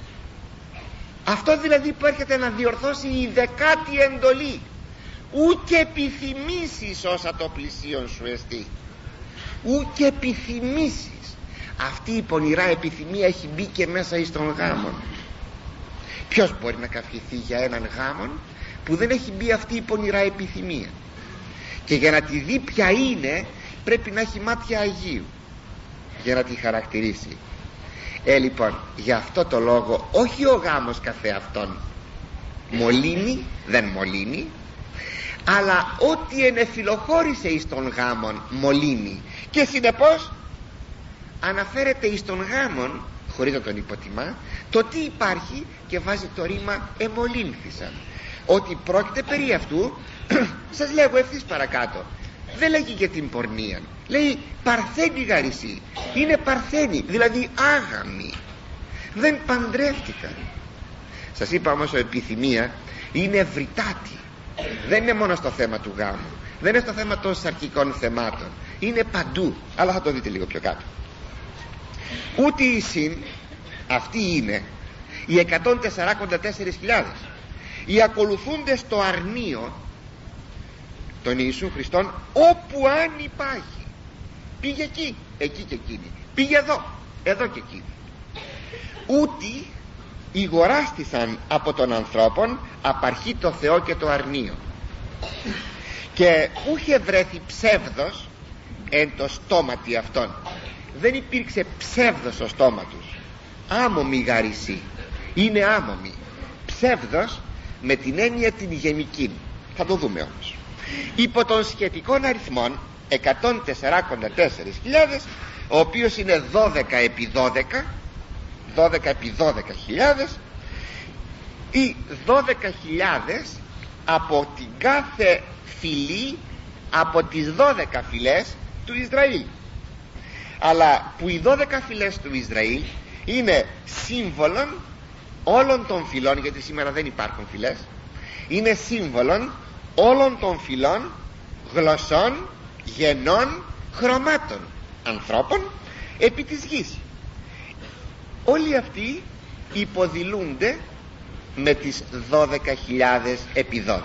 αυτό δηλαδή που έρχεται να διορθώσει η 10η εντολή, ούκ επιθυμήσεις όσα το πλησίον σου εστί, ούκ επιθυμήσεις. Αυτή η πονηρά επιθυμία έχει μπει και μέσα εις τον γάμον. Ποιος μπορεί να καυχηθεί για έναν γάμον που δεν έχει μπει αυτή η πονηρά επιθυμία? Και για να τη δει ποια είναι πρέπει να έχει μάτια Αγίου για να τη χαρακτηρίσει. Λοιπόν, για αυτό το λόγο όχι ο γάμος καθεαυτόν μολύνει, δεν μολύνει, αλλά ό,τι ενεφιλοχώρησε εις τον γάμον μολύνει. Και συνεπώς αναφέρεται εις τον γάμον, χωρίς να τον υποτιμά, το τι υπάρχει και βάζει το ρήμα εμολύνθησαν, ότι πρόκειται περί αυτού. Σας λέγω ευθύς παρακάτω, δεν λέγει για την πορνεία, λέει παρθένη γαρισί. Είναι παρθένη, δηλαδή άγαμη, δεν παντρεύτηκαν. Σας είπα όμως, η επιθυμία είναι ευρυτάτη, δεν είναι μόνο στο θέμα του γάμου, δεν είναι στο θέμα των σαρκικών θεμάτων, είναι παντού, αλλά θα το δείτε λίγο πιο κάτω. Ούτε η συν, αυτοί είναι οι 144.000, οι ακολουθούντες το αρνείο τον Ιησού Χριστόν, όπου αν υπάρχει. Πήγε εκεί, εκεί και εκείνη, πήγε εδώ, εδώ και εκείνη. Ούτι ηγοράστησαν από τον ανθρώπων απαρχή το Θεό και το αρνείο. και ούχε βρέθη ψεύδος εν το στόματι αυτών. Δεν υπήρξε ψεύδος στο στόμα τους. Άμωμη γαρισή, είναι άμωμη. Ψεύδος με την έννοια την γενική, θα το δούμε όμως. Υπό των σχετικών αριθμών 144.000, ο οποίος είναι 12 επί 12, 12 επί 12.000, ή 12.000 από την κάθε φυλή από τις 12 φυλές του Ισραήλ. Αλλά που οι 12 φυλές του Ισραήλ είναι σύμβολον όλων των φυλών, γιατί σήμερα δεν υπάρχουν φυλές, είναι σύμβολον όλων των φυλών, γλωσσών, γενών, χρωμάτων ανθρώπων επί της γης. Όλοι αυτοί υποδηλούνται με τις 12.000 επί 12,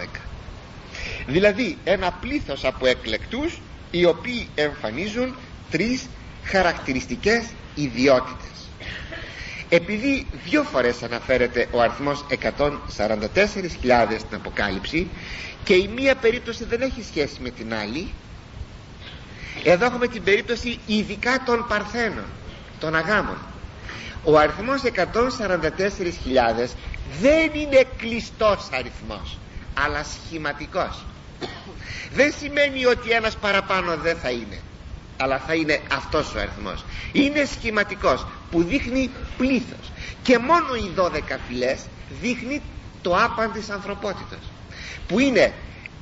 δηλαδή ένα πλήθος από εκλεκτούς, οι οποίοι εμφανίζουν τρεις χαρακτηριστικές ιδιότητες. Επειδή δύο φορές αναφέρεται ο αριθμός 144.000 στην Αποκάλυψη και η μία περίπτωση δεν έχει σχέση με την άλλη, εδώ έχουμε την περίπτωση ειδικά των Παρθένων, των Αγάμων. Ο αριθμός 144.000 δεν είναι κλειστός αριθμός, αλλά σχηματικός. Δεν σημαίνει ότι ένας παραπάνω δεν θα είναι, αλλά θα είναι αυτός ο αριθμός. Είναι σχηματικός, που δείχνει πλήθος, και μόνο οι 12 φυλές δείχνει το άπαν της ανθρωπότητας, που είναι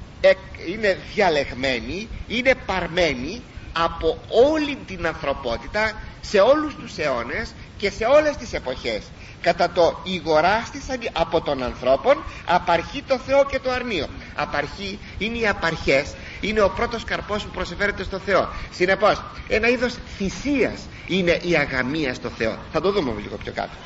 διαλεγμένοι, είναι παρμένοι από όλη την ανθρωπότητα σε όλους τους αιώνες και σε όλες τις εποχές. Κατά το ηγοράστησαν από των ανθρώπων απαρχή το Θεό και το αρνείο. Απαρχή είναι οι απαρχές, είναι ο πρώτος καρπός που προσφέρεται στο Θεό. Συνεπώς ένα είδος θυσίας είναι η αγαμία στο Θεό. Θα το δούμε λίγο πιο κάτω.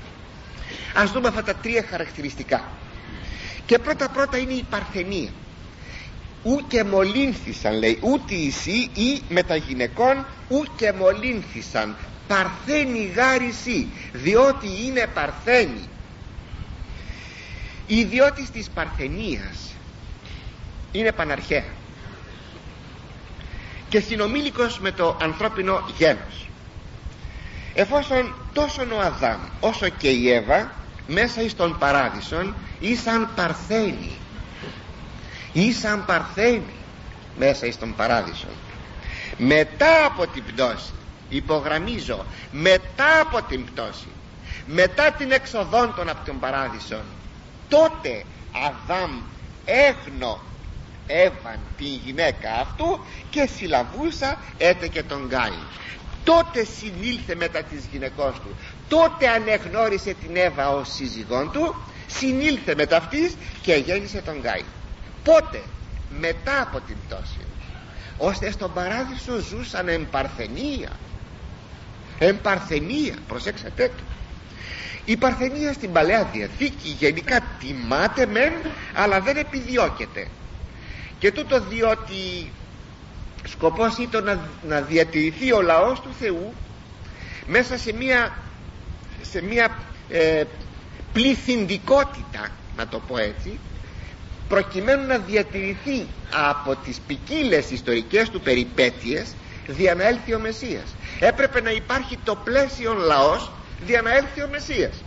Ας δούμε αυτά τα τρία χαρακτηριστικά. Και πρώτα είναι η παρθενία. Ου και μολύνθησαν, λέει, ούτε εσύ ή με τα γυναικών ου και μολύνθησαν, παρθένη γάρισή, διότι είναι παρθένη. Η ιδιότης της παρθενίας είναι παναρχαία και συνομήλικος με το ανθρώπινο γένος. Εφόσον τόσο ο Αδάμ όσο και η Εύα μέσα εις τον παράδεισον ήσαν παρθένοι, ήσαν παρθένοι μέσα εις τον παράδεισον, μετά από την πτώση, υπογραμμίζω, μετά από την πτώση, μετά την εξοδόν των από τον παράδεισον, τότε Αδάμ έγνω Εύαν την γυναίκα αυτού και συλλαβούσα έτε και τον Κάιν. Τότε συνήλθε μετά της γυναικός του, τότε ανεγνώρισε την Εύα ως σύζυγόν του, συνήλθε μετά αυτής και γέννησε τον Κάιν. Πότε? Μετά από την πτώση, ώστε στον παράδεισο ζούσαν εμπαρθενία, προσέξατε το. Η παρθενία στην Παλαιά Διαθήκη γενικά τιμάται μεν, αλλά δεν επιδιώκεται, και τούτο διότι σκοπός ήταν να διατηρηθεί ο λαός του Θεού μέσα σε μια πληθυντικότητα, να το πω έτσι, προκειμένου να διατηρηθεί από τις ποικίλες ιστορικές του περιπέτειες δια να έλθει ο Μεσσίας. Έπρεπε να υπάρχει το πλαίσιο λαός δια να έλθει ο Μεσσίας.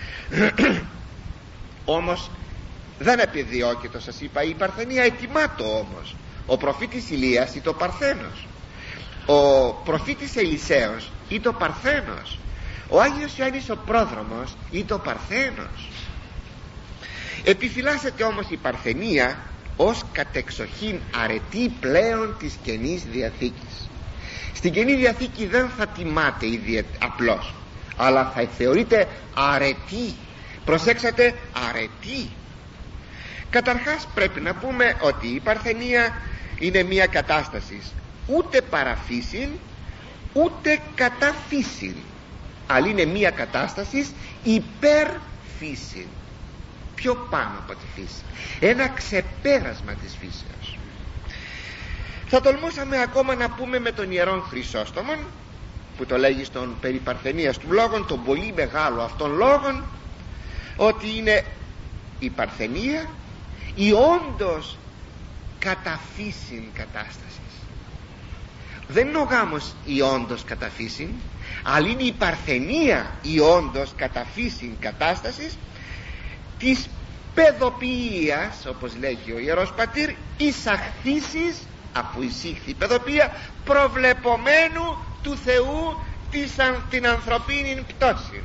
Όμως δεν επιδιώκεται, σας είπα, η παρθενία ετοιμάτω όμως. Ο προφήτης Ηλίας ήταν ο Παρθένος, ο προφήτης Ελισέος ήταν ο Παρθένος, ο Άγιος Ιωάννης ο Πρόδρομος ήταν ο Παρθένος. Επιφυλάσσεται όμως η παρθενία ως κατεξοχήν αρετή πλέον της Καινής Διαθήκης. Στην Καινή Διαθήκη δεν θα τιμάται απλώς, αλλά θα θεωρείται αρετή. Προσέξατε, αρετή. Καταρχάς πρέπει να πούμε ότι η παρθενία είναι μια κατάσταση ούτε παραφύσιν ούτε καταφύσιν, αλλά είναι μια κατάσταση υπερφύσιν, πιο πάνω από τη φύση, ένα ξεπέρασμα της φύσεως. Θα τολμούσαμε ακόμα να πούμε με τον Ιερόν Χρυσόστομον, που το λέγει στον περί παρθενίας του λόγων, τον πολύ μεγάλο αυτόν λόγων, ότι είναι η παρθενία η όντως καταφύσιν κατάστασης. Δεν είναι ο γάμος η όντως καταφύσιν, αλλά είναι η παρθενία η όντως καταφύσιν κατάστασης της παιδοποιίας, όπως λέγει ο Ιερός Πατήρ, εισαχθήσεις, αφού εισήχθη η παιδοποιία, προβλεπομένου του Θεού την ανθρωπίνη πτώση.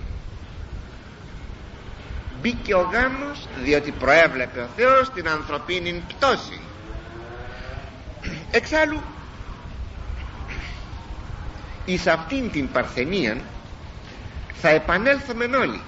Μπήκε ο γάμος διότι προέβλεπε ο Θεός την ανθρωπίνη πτώση. Εξάλλου εις αυτήν την παρθενία θα επανέλθουμε όλοι,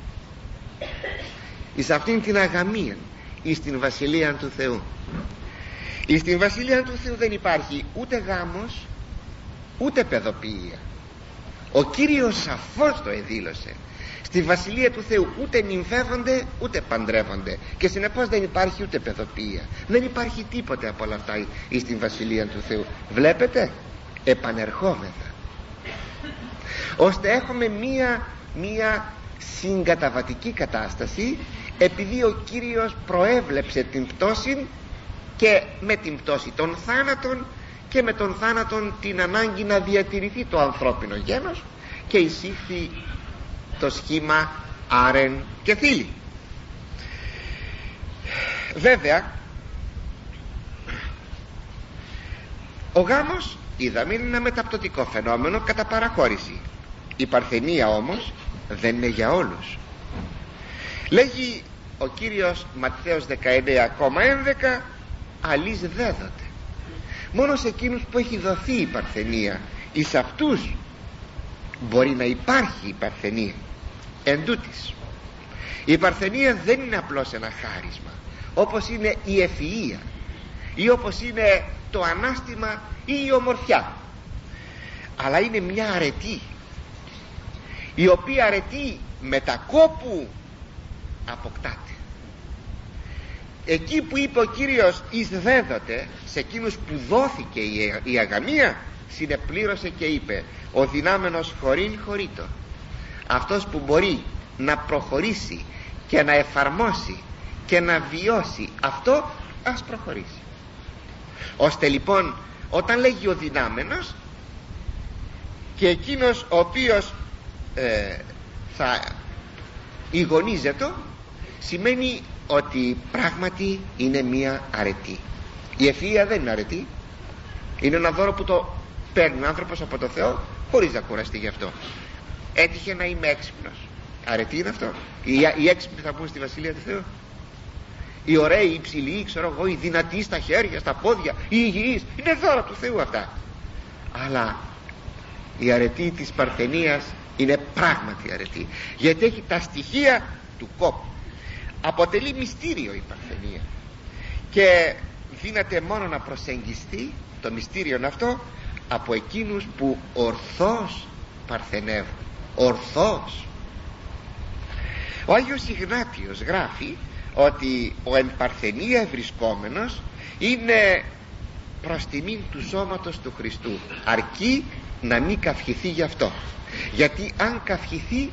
εις αυτήν την αγαμία, εις την Βασιλεία του Θεού. Εις την Βασιλεία του Θεού δεν υπάρχει ούτε γάμος ούτε παιδοποιία. Ο Κύριος σαφώς το εδήλωσε. Στη Βασιλεία του Θεού ούτε νυμφεύονται ούτε παντρεύονται, και συνεπώς δεν υπάρχει ούτε παιδοποιία. Δεν υπάρχει τίποτε από όλα αυτά εις την Βασιλεία του Θεού. Βλέπετε, επανερχόμεθα ώστε έχουμε μία συγκαταβατική κατάσταση, επειδή ο Κύριος προέβλεψε την πτώση, και με την πτώση των θάνατων, και με τον θάνατον την ανάγκη να διατηρηθεί το ανθρώπινο γένος, και εισήχθη το σχήμα άρεν και θήλη. Βέβαια ο γάμος, είδαμε, είναι ένα μεταπτωτικό φαινόμενο κατά παραχώρηση. Η παρθενία όμως δεν είναι για όλους. Λέγει ο Κύριος Ματθαίος 19,11, αλής δέδοτε. Μόνο σε εκείνους που έχει δοθεί η παρθενία, εις αυτούς μπορεί να υπάρχει η παρθενία. Εν τούτοις, η παρθενία δεν είναι απλώς ένα χάρισμα, όπως είναι η ευφυΐα ή όπως είναι το ανάστημα ή η ομορφιά, αλλά είναι μια αρετή, η οποία αρετή μετακόπου αποκτάται. Εκεί που είπε ο Κύριος εις δέδοτε, σε εκείνους που δόθηκε η αγαμία, συνεπλήρωσε και είπε, ο δυνάμενος χωρήν χωρίτο. Αυτός που μπορεί να προχωρήσει και να εφαρμόσει και να βιώσει αυτό, ας προχωρήσει. Ώστε λοιπόν όταν λέγει ο δυνάμενος, και εκείνος ο οποίος θα ηγονίζεται, σημαίνει ότι πράγματι είναι μία αρετή. Η ευφυΐα δεν είναι αρετή, είναι ένα δώρο που το παίρνει ο άνθρωπος από το Θεό χωρίς να κουραστεί γι' αυτό. Έτυχε να είμαι έξυπνος, αρετή είναι αυτό? Οι έξυπνοι θα μπουν στη Βασιλεία του Θεού? Οι ωραίοι, οι υψηλοί, ξέρω εγώ, οι δυνατοί στα χέρια, στα πόδια, οι υγιείς, είναι δώρα του Θεού αυτά. Αλλά η αρετή της παρθενίας είναι πράγματι αρετή, γιατί έχει τα στοιχεία του κόπου. Αποτελεί μυστήριο η παρθενία, και δύναται μόνο να προσεγγιστεί το μυστήριο αυτό από εκείνους που ορθώς παρθενεύουν. Ορθώς. Ο Άγιος Ιγνάτιος γράφει ότι ο εν παρθενία ευρισκόμενος είναι προς τιμήν του σώματος του Χριστού, αρκεί να μην καυχηθεί γι' αυτό, γιατί αν καυχηθεί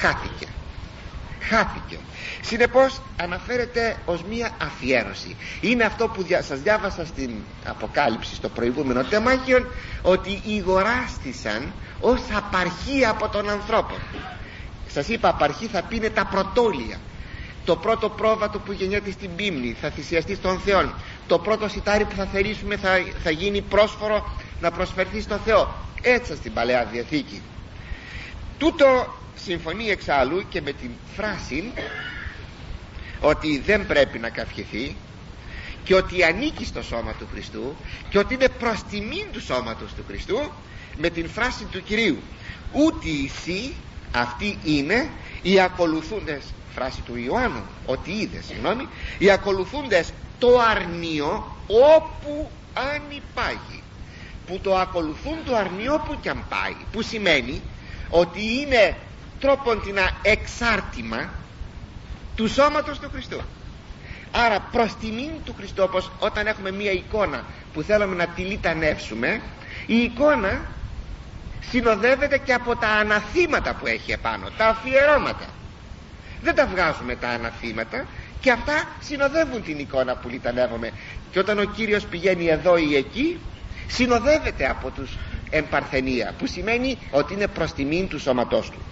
χάθηκε. Συνεπώς αναφέρεται ως μία αφιέρωση. Είναι αυτό που σας διάβασα στην Αποκάλυψη στο προηγούμενο τεμάχιον, ότι ηγοράστησαν ως απαρχή από τον ανθρώπο. Σας είπα, απαρχή θα πει είναι τα πρωτόλια. Το πρώτο πρόβατο που γεννιέται στην πίμνη θα θυσιαστεί στον Θεό. Το πρώτο σιτάρι που θα θερήσουμε θα γίνει πρόσφορο να προσφερθεί στο Θεό. Έτσι στην Παλαιά Διαθήκη. Τούτο συμφωνεί εξάλλου και με την φράση ότι δεν πρέπει να καυχηθεί, και ότι ανήκει στο σώμα του Χριστού, και ότι είναι προς τιμήν του σώματος του Χριστού, με την φράση του Κυρίου, ούτε εσύ, αυτοί είναι οι ακολουθούντες, φράση του Ιωάννου, ότι είδε, συγγνώμη, οι ακολουθούντες το αρνείο όπου αν υπάγει. Που το ακολουθούν το αρνείο που κι αν πάει, που σημαίνει ότι είναι τρόποντινα εξάρτημα του σώματος του Χριστού. Άρα προς τιμήν του Χριστού, όπως όταν έχουμε μία εικόνα που θέλουμε να τη λιτανεύσουμε, η εικόνα συνοδεύεται και από τα αναθήματα που έχει επάνω, τα αφιερώματα. Δεν τα βγάζουμε τα αναθήματα, και αυτά συνοδεύουν την εικόνα που λιτανεύουμε, και όταν ο Κύριος πηγαίνει εδώ ή εκεί, συνοδεύεται από τους εν παρθενία, που σημαίνει ότι είναι προς τιμήν του σώματός του.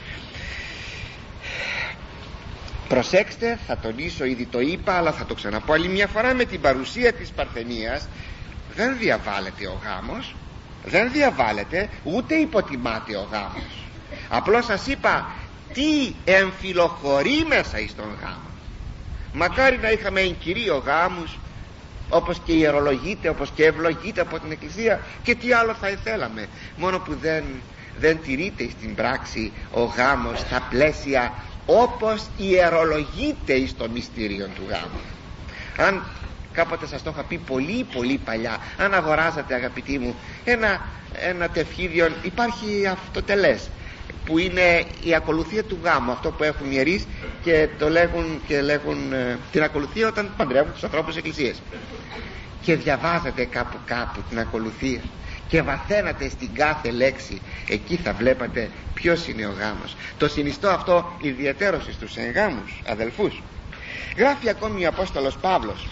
Προσέξτε, θα τονίσω, ήδη το είπα, αλλά θα το ξαναπώ άλλη μια φορά, με την παρουσία της παρθενίας δεν διαβάλλεται ο γάμος, δεν διαβάλλεται ούτε υποτιμάται ο γάμος. Απλώς σας είπα τι εμφυλοχωρεί μέσα εις τον γάμο. Μακάρι να είχαμε εν κυρίω γάμους, όπως και ιερολογείται, όπως και ευλογείται από την Εκκλησία, και τι άλλο θα ήθελαμε, μόνο που δεν τηρείται στην πράξη ο γάμος στα πλαίσια όπως ιερολογείται εις το μυστήριο του γάμου. Αν κάποτε σας το είχα πει πολύ πολύ παλιά, αν αγοράζατε, αγαπητοί μου, ένα τευχίδιο, υπάρχει αυτοτελές που είναι η ακολουθία του γάμου, αυτό που έχουν οι ιερείς και το λέγουν την ακολουθία όταν παντρεύουν τους ανθρώπους της Εκκλησίας, και διαβάζετε κάπου την ακολουθία και βαθαίνατε στην κάθε λέξη, εκεί θα βλέπατε ποιος είναι ο γάμος. Το συνιστώ αυτό ιδιαιτέρως στους εγγάμους αδελφούς. Γράφει ακόμη ο Απόστολος Παύλος: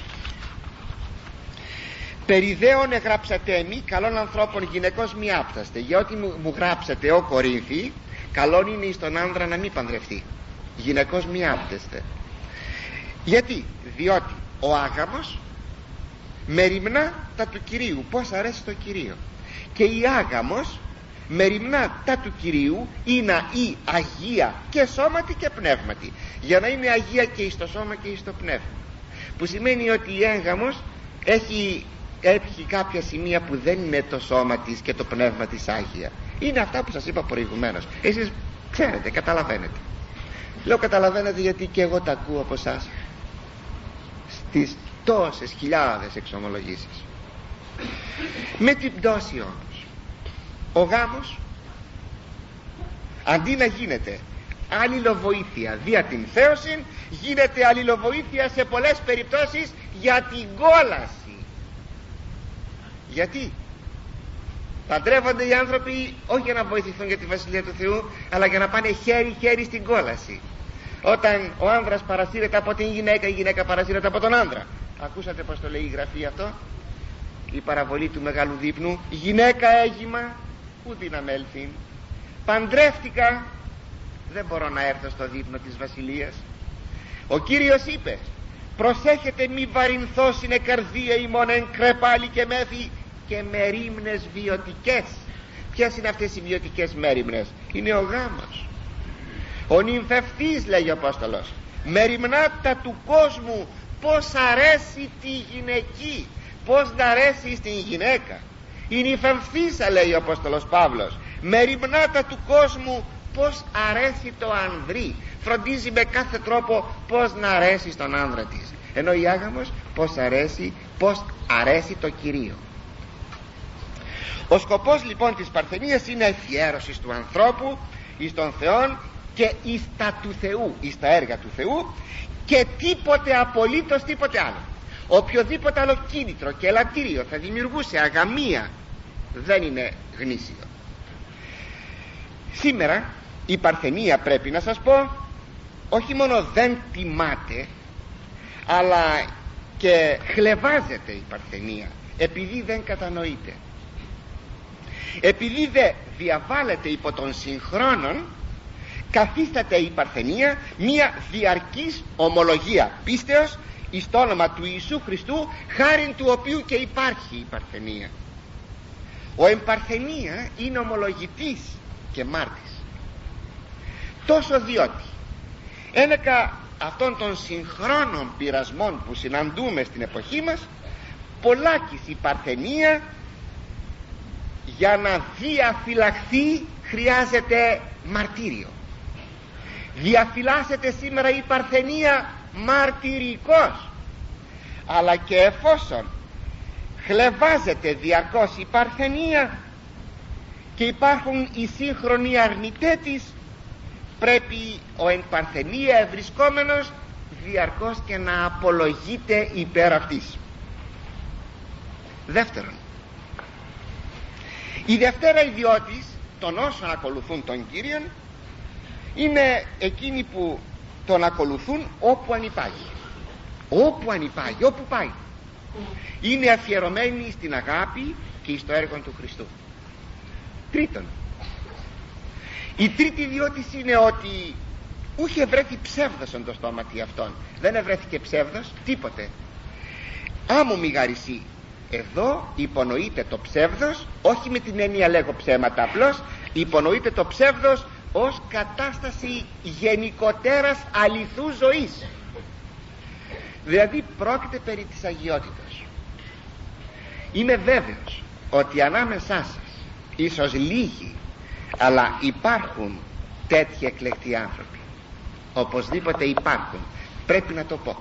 «Περιδέων εγράψατε μη, καλών ανθρώπων γυναικός μη άπταστε, για ό,τι μου γράψατε ο Κορίνθιοι, καλόν είναι εις τον άνδρα να μην παντρευτεί. Γυναικός μη άπτεστε». Γιατί? Διότι ο άγαμος μεριμνά τα του Κυρίου, πώς αρέσει το Κυρίο, και η άγαμος μεριμνά τα του Κυρίου είναι η αγία και σώματι και πνεύματι, για να είναι αγία και εις το σώμα και εις το πνεύμα, που σημαίνει ότι η έγγαμος έχει κάποια σημεία που δεν είναι το σώμα της και το πνεύμα της άγια. Είναι αυτά που σας είπα προηγουμένως. Εσείς ξέρετε, καταλαβαίνετε. Λέω καταλαβαίνετε γιατί και εγώ τα ακούω από εσάς στις τόσες χιλιάδες εξομολογήσεις. Με την πτώση όμως, ο γάμος αντί να γίνεται αλληλοβοήθεια δια την θέωση, γίνεται αλληλοβοήθεια σε πολλές περιπτώσεις για την κόλαση. Γιατί παντρεύονται οι άνθρωποι όχι για να βοηθηθούν για τη Βασιλεία του Θεού, αλλά για να πάνε χέρι-χέρι στην κόλαση. Όταν ο άνδρας παρασύρεται από την γυναίκα, η γυναίκα παρασύρεται από τον άνδρα. Ακούσατε πως το λέει η Γραφή αυτό, η παραβολή του μεγάλου δείπνου? Γυναίκα έγιμα, πού δύναμαι έλθει. Παντρεύτηκα, δεν μπορώ να έρθω στο δείπνο της Βασιλείας. Ο Κύριος είπε: προσέχετε μη βαρυνθώσινε καρδία ημών εν κρεπάλι και μέθη και μερίμνες βιωτικές. Ποιες είναι αυτές οι βιωτικές μερίμνες? Είναι ο γάμος. Ο νυμφευτής, λέει ο Απόστολος, μεριμνάτα του κόσμου πως αρέσει τη γυναική, πως να αρέσει στην γυναίκα. Η νυμφευτήσα, λέει ο Απόστολος Παύλος, μεριμνάτα του κόσμου πως αρέσει το ανδρί, φροντίζει με κάθε τρόπο πως να αρέσει στον άνδρα της. Ενώ η άγαμος πως αρέσει το Κυρίο. Ο σκοπός λοιπόν της παρθενίας είναι αφιέρωση του ανθρώπου εις τον Θεόν και εις τα του Θεού, εις τα έργα του Θεού, και τίποτε, απολύτως τίποτε άλλο. Οποιοδήποτε άλλο κίνητρο και ελαττήριο θα δημιουργούσε αγαμία δεν είναι γνήσιο. Σήμερα η παρθενία, πρέπει να σας πω, όχι μόνο δεν τιμάται, αλλά και χλευάζεται η παρθενία, επειδή δεν κατανοείται, επειδή δεν διαβάλλεται υπό των συγχρόνων. Καθίσταται η παρθενία μία διαρκής ομολογία πίστεως εις το όνομα του Ιησού Χριστού, χάριν του οποίου και υπάρχει η παρθενία. Ο εμπαρθενία είναι ομολογητής και μάρτης, τόσο διότι ένεκα αυτών των συγχρόνων πειρασμών που συναντούμε στην εποχή μας, πολλάκις η παρθενία για να διαφυλαχθεί χρειάζεται μαρτύριο. Διαφυλάσσεται σήμερα η παρθενία μαρτυρικός, αλλά και εφόσον χλευάζεται διαρκώς η παρθενία και υπάρχουν οι σύγχρονοι αρνητές της, πρέπει ο εν παρθενία ευρισκόμενος διαρκώς και να απολογείται υπέρ αυτής. Δεύτερον, η δευτέρα ιδιότης των όσων ακολουθούν τον Κύριον είναι εκείνοι που τον ακολουθούν όπου ανυπάγει. Όπου ανυπάγει, όπου πάει. είναι αφιερωμένη στην αγάπη και στο έργο του Χριστού. Τρίτον, η τρίτη ιδιότηση είναι ότι ούχε βρέθη ψεύδος εν το στόματι αυτόν. Δεν ευρέθηκε ψεύδος τίποτε. Άμμο μη γαρισί. Εδώ υπονοείται το ψεύδος, όχι με την έννοια λέγω ψέματα απλώς, υπονοείται το ψεύδος ως κατάσταση γενικότερας αληθούς ζωής. Δηλαδή πρόκειται περί της αγιότητας. Είμαι βέβαιος ότι ανάμεσά σας, ίσως λίγοι, αλλά υπάρχουν τέτοιοι εκλεκτοί άνθρωποι. Οπωσδήποτε υπάρχουν, πρέπει να το πω.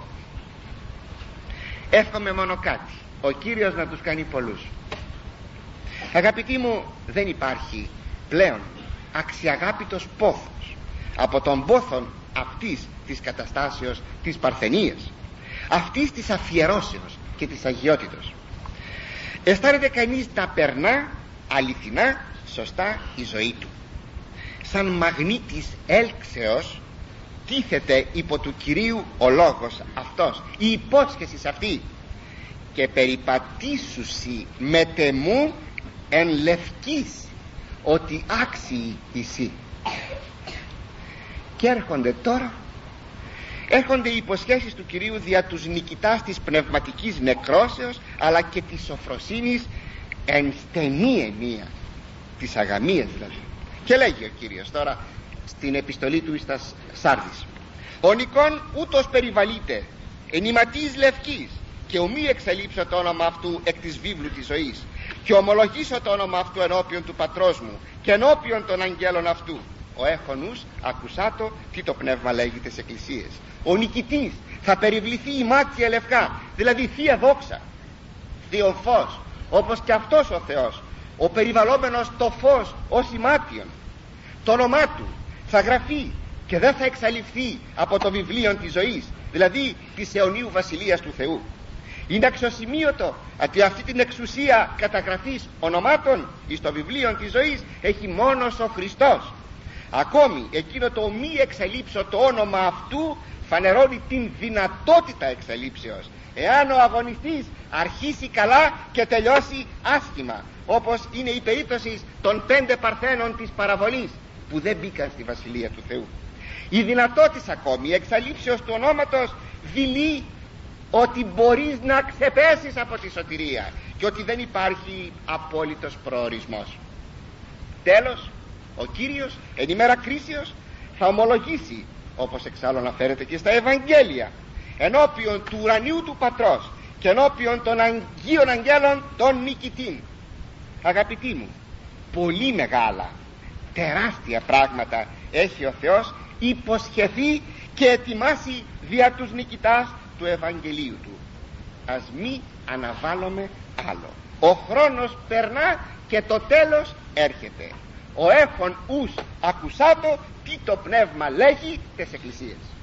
Εύχομαι μόνο κάτι, ο Κύριος να τους κάνει πολλούς. Αγαπητοί μου, δεν υπάρχει πλέον αξιαγάπητος πόθος από τον πόθον αυτής της καταστάσεως της παρθενίας, αυτής της αφιερώσεως και της αγιότητος. Αισθάνεται κανείς να περνά αληθινά σωστά η ζωή του. Σαν μαγνήτης έλξεως τίθεται υπό του Κυρίου ο λόγος αυτός, η υπόσχεση αυτή, και περιπατήσουσι με τεμού εν λευκής, ότι άξιοι εσύ. Και έρχονται οι υποσχέσεις του Κυρίου δια τους νικητάς της πνευματικής νεκρόσεως, αλλά και της σοφροσύνης εν στενή ενία, της αγαμίας δηλαδή. Και λέγει ο Κύριος τώρα στην επιστολή του εις τα Σάρδης: ο νικόν ούτως περιβαλείται εν ηματής λευκής, και ουμή εξελείψω το όνομα αυτού εκ της βίβλου της ζωής, και ομολογήσω το όνομα αυτού ενώπιον του πατρός μου και ενώπιον των αγγέλων αυτού. Ο έχονους ακουσάτο τι το πνεύμα λέγει τις εκκλησίες. Ο νικητής θα περιβληθεί η μάτια λευκά, δηλαδή θεία δόξα, θείο φως, όπως και αυτός ο Θεός, ο περιβαλλόμενος το φως ως ημάτιον. Το όνομά του θα γραφεί και δεν θα εξαλειφθεί από το βιβλίο της ζωής, δηλαδή της αιωνίου βασιλείας του Θεού. Είναι αξιοσημείωτο ότι αυτή την εξουσία καταγραφής ονομάτων εις το βιβλίο της ζωής έχει μόνος ο Χριστός. Ακόμη εκείνο το μη εξελίψω το όνομα αυτού φανερώνει την δυνατότητα εξελίψεως, εάν ο αγωνιστής αρχίσει καλά και τελειώσει άσχημα, όπως είναι η περίπτωση των 5 παρθένων της παραβολής που δεν μπήκαν στη βασιλεία του Θεού. Η δυνατότητα ακόμη εξαλείψεως του ονόματος δηλεί ότι μπορείς να ξεπέσεις από τη σωτηρία και ότι δεν υπάρχει απόλυτος προορισμός. Τέλος, ο Κύριος εν ημέρα κρίσεως θα ομολογήσει, όπως εξάλλου αναφέρεται και στα Ευαγγέλια, ενώπιον του ουρανίου του Πατρός και ενώπιον των Αγίων Αγγέλων των νικητήν. Αγαπητοί μου, πολύ μεγάλα, τεράστια πράγματα έχει ο Θεός υποσχεθεί και ετοιμάσει δια τους νικητάς του Ευαγγελίου του. Ας μη αναβάλλουμε άλλο. Ο χρόνος περνά και το τέλος έρχεται. Ο έχων ους ακουσάτο τι το πνεύμα λέγει τες εκκλησίες.